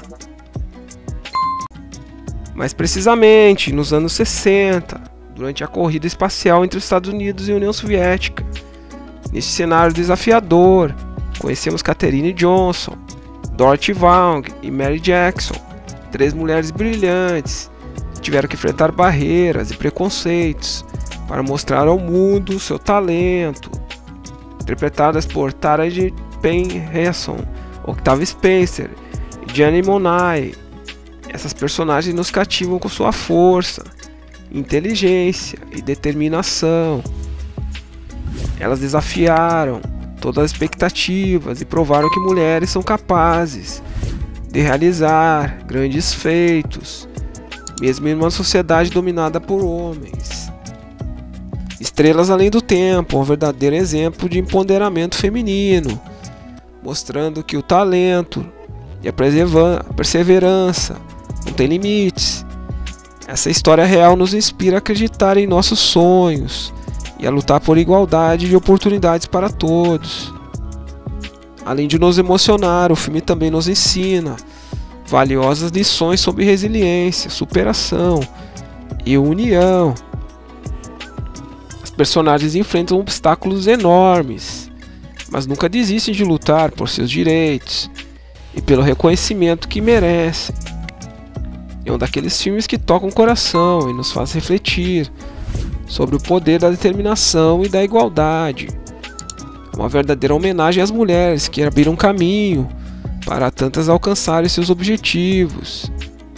Mais precisamente, nos anos sessenta, durante a corrida espacial entre os Estados Unidos e a União Soviética. Neste cenário desafiador, conhecemos Katherine Johnson, Dorothy Vaughan e Mary Jackson, três mulheres brilhantes que tiveram que enfrentar barreiras e preconceitos para mostrar ao mundo seu talento. Interpretadas por Tara Payne Hasson, Octavia Spencer e Janelle Monáe. Essas personagens nos cativam com sua força, inteligência e determinação. Elas desafiaram todas as expectativas e provaram que mulheres são capazes de realizar grandes feitos, mesmo em uma sociedade dominada por homens. Estrelas Além do Tempo, um verdadeiro exemplo de empoderamento feminino, mostrando que o talento e a perseverança não têm limites. Essa história real nos inspira a acreditar em nossos sonhos e a lutar por igualdade de oportunidades para todos. Além de nos emocionar, o filme também nos ensina valiosas lições sobre resiliência, superação e união. As personagens enfrentam obstáculos enormes, mas nunca desistem de lutar por seus direitos e pelo reconhecimento que merecem. É um daqueles filmes que tocam o coração e nos faz refletir sobre o poder da determinação e da igualdade. É uma verdadeira homenagem às mulheres que abriram caminho para tantas alcançarem seus objetivos.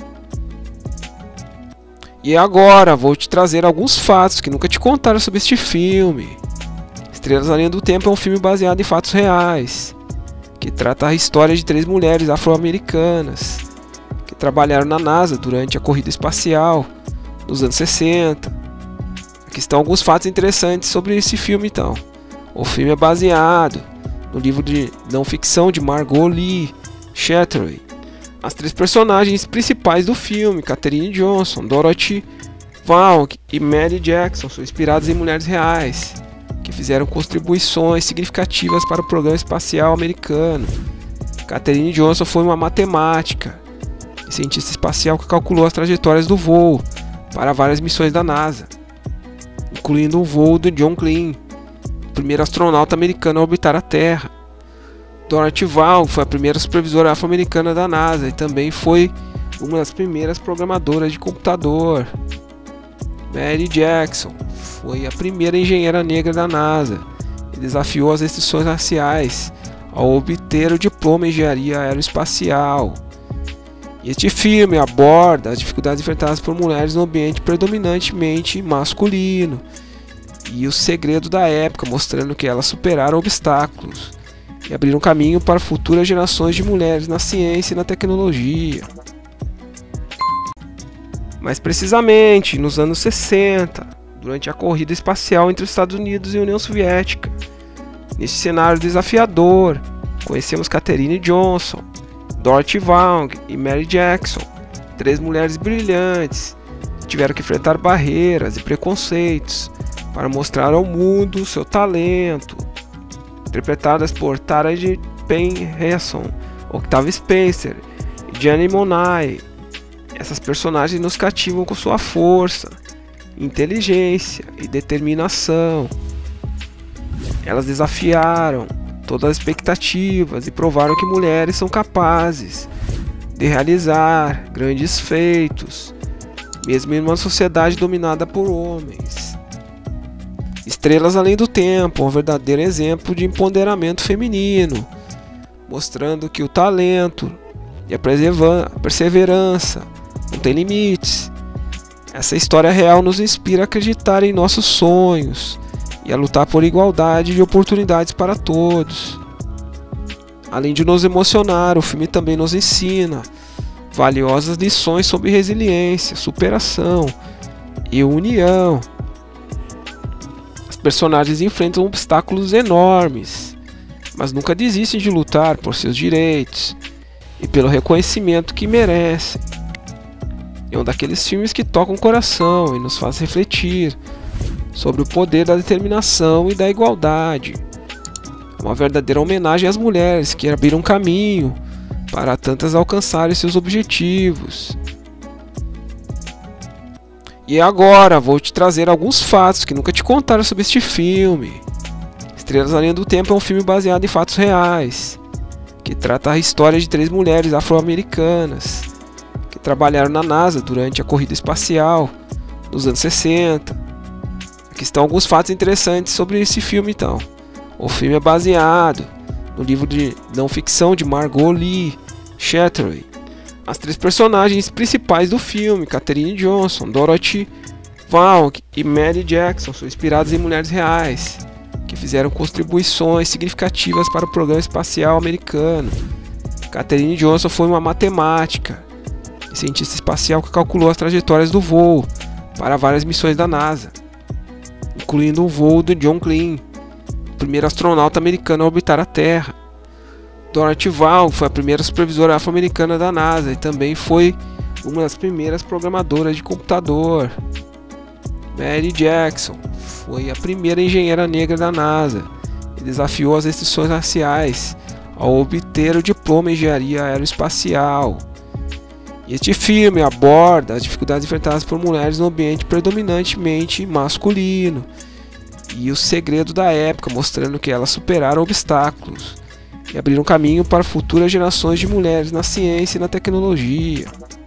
E agora vou te trazer alguns fatos que nunca te contaram sobre este filme. Estrelas Além do Tempo é um filme baseado em fatos reais, que trata a história de três mulheres afro-americanas que trabalharam na NASA durante a corrida espacial nos anos sessenta. Aqui estão alguns fatos interessantes sobre esse filme então. O filme é baseado no livro de não ficção de Margot Lee Shetterly. As três personagens principais do filme, Katherine Johnson, Dorothy Vaughan e Mary Jackson, são inspiradas em mulheres reais que fizeram contribuições significativas para o programa espacial americano. Katherine Johnson foi uma matemática e cientista espacial que calculou as trajetórias do voo para várias missões da NASA, incluindo o voo do John Glenn, o primeiro astronauta americano a orbitar a Terra. Dorothy Vaughan foi a primeira supervisora afro-americana da NASA e também foi uma das primeiras programadoras de computador. Mary Jackson foi a primeira engenheira negra da NASA e desafiou as restrições raciais ao obter o diploma em engenharia aeroespacial. E este filme aborda as dificuldades enfrentadas por mulheres no ambiente predominantemente masculino e o segredo da época, mostrando que elas superaram obstáculos e abriram caminho para futuras gerações de mulheres na ciência e na tecnologia. Mais precisamente, nos anos sessenta, durante a corrida espacial entre os Estados Unidos e a União Soviética. Neste cenário desafiador, conhecemos Katherine Johnson, Dorothy Vaughan e Mary Jackson, três mulheres brilhantes tiveram que enfrentar barreiras e preconceitos para mostrar ao mundo seu talento. Interpretadas por Taraji P. Henson, Octavia Spencer e Janelle Monáe. Essas personagens nos cativam com sua força, inteligência e determinação. Elas desafiaram todas as expectativas e provaram que mulheres são capazes de realizar grandes feitos, mesmo em uma sociedade dominada por homens. Estrelas Além do Tempo, um verdadeiro exemplo de empoderamento feminino, mostrando que o talento e a perseverança não tem limites. Essa história real nos inspira a acreditar em nossos sonhos e a lutar por igualdade de oportunidades para todos. Além de nos emocionar, o filme também nos ensina valiosas lições sobre resiliência, superação e união. As personagens enfrentam obstáculos enormes, mas nunca desistem de lutar por seus direitos e pelo reconhecimento que merecem. É um daqueles filmes que tocam o coração e nos faz refletir sobre o poder da determinação e da igualdade. É uma verdadeira homenagem às mulheres que abriram caminho para tantas alcançarem seus objetivos. E agora vou te trazer alguns fatos que nunca te contaram sobre este filme. Estrelas Além do Tempo é um filme baseado em fatos reais, que trata a história de três mulheres afro-americanas que trabalharam na NASA durante a corrida espacial nos anos sessenta. Aqui estão alguns fatos interessantes sobre esse filme então. O filme é baseado no livro de não ficção de Margot Lee Shetterly. As três personagens principais do filme, Katherine Johnson, Dorothy Vaughan e Mary Jackson, são inspiradas em mulheres reais que fizeram contribuições significativas para o programa espacial americano. Katherine Johnson foi uma matemática e cientista espacial que calculou as trajetórias do voo para várias missões da NASA, incluindo o voo do John Glenn, o primeiro astronauta americano a orbitar a Terra. Dorothy Vaughan foi a primeira supervisora afro-americana da NASA e também foi uma das primeiras programadoras de computador. Mary Jackson foi a primeira engenheira negra da NASA e desafiou as restrições raciais ao obter o diploma em engenharia aeroespacial. Este filme aborda as dificuldades enfrentadas por mulheres no ambiente predominantemente masculino e o segredo da época, mostrando que elas superaram obstáculos e abriram caminho para futuras gerações de mulheres na ciência e na tecnologia.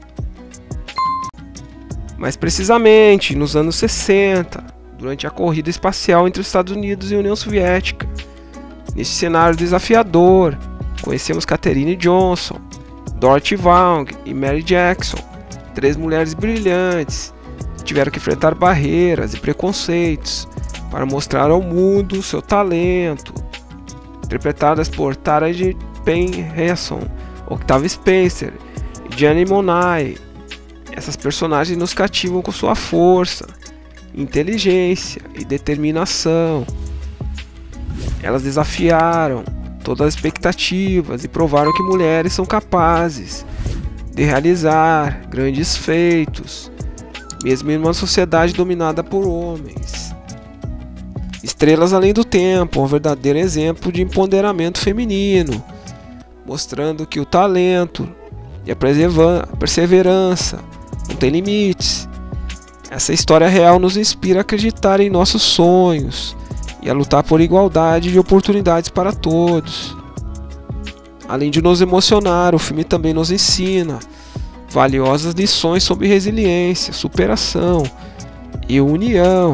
Mais precisamente, nos anos sessenta, durante a corrida espacial entre os Estados Unidos e a União Soviética. Neste cenário desafiador, conhecemos Katherine Johnson, Dorothy Vaughan e Mary Jackson, três mulheres brilhantes que tiveram que enfrentar barreiras e preconceitos para mostrar ao mundo seu talento. Interpretadas por Taraji P. Henson, Octavia Spencer e Janelle Monáe. Essas personagens nos cativam com sua força, inteligência e determinação. Elas desafiaram todas as expectativas e provaram que mulheres são capazes de realizar grandes feitos, mesmo em uma sociedade dominada por homens. Estrelas Além do Tempo, um verdadeiro exemplo de empoderamento feminino, mostrando que o talento e a perseverança não tem limites. Essa história real nos inspira a acreditar em nossos sonhos e a lutar por igualdade de oportunidades para todos. Além de nos emocionar, o filme também nos ensina valiosas lições sobre resiliência, superação e união.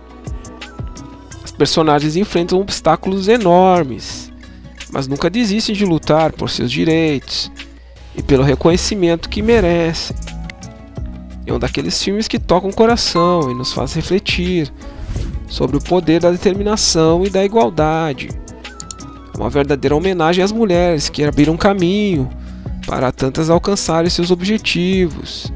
As personagens enfrentam obstáculos enormes, mas nunca desistem de lutar por seus direitos e pelo reconhecimento que merecem. É um daqueles filmes que tocam o coração e nos faz refletir sobre o poder da determinação e da igualdade. É uma verdadeira homenagem às mulheres que abriram caminho para tantas alcançarem seus objetivos.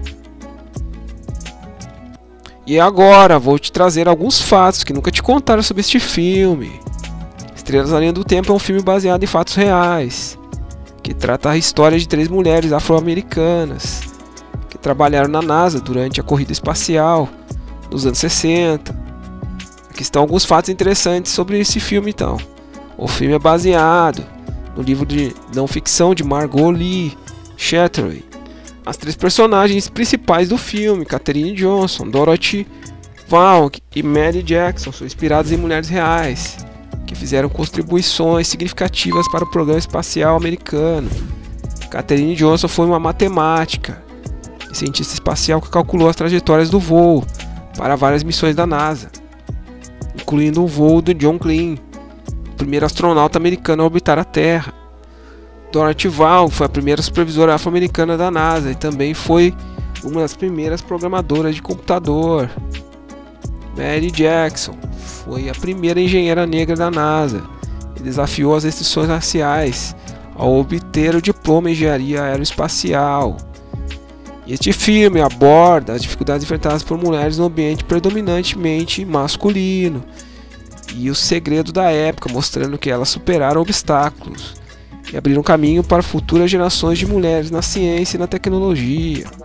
E agora vou te trazer alguns fatos que nunca te contaram sobre este filme. Estrelas Além do Tempo é um filme baseado em fatos reais, que trata a história de três mulheres afro-americanas que trabalharam na NASA durante a corrida espacial nos anos sessenta. Aqui estão alguns fatos interessantes sobre esse filme então. O filme é baseado no livro de não ficção de Margot Lee Shetterly. As três personagens principais do filme, Katherine Johnson, Dorothy Vaughan e Mary Jackson, são inspiradas em mulheres reais que fizeram contribuições significativas para o programa espacial americano. Katherine Johnson foi uma matemática e cientista espacial que calculou as trajetórias do voo para várias missões da NASA, incluindo o voo do John Glenn, o primeiro astronauta americano a orbitar a Terra. Dorothy Vaughan foi a primeira supervisora afro-americana da NASA e também foi uma das primeiras programadoras de computador. Mary Jackson foi a primeira engenheira negra da NASA e desafiou as restrições raciais ao obter o diploma em engenharia aeroespacial. E este filme aborda as dificuldades enfrentadas por mulheres no ambiente predominantemente masculino e os segredos da época, mostrando que elas superaram obstáculos e abriram caminho para futuras gerações de mulheres na ciência e na tecnologia.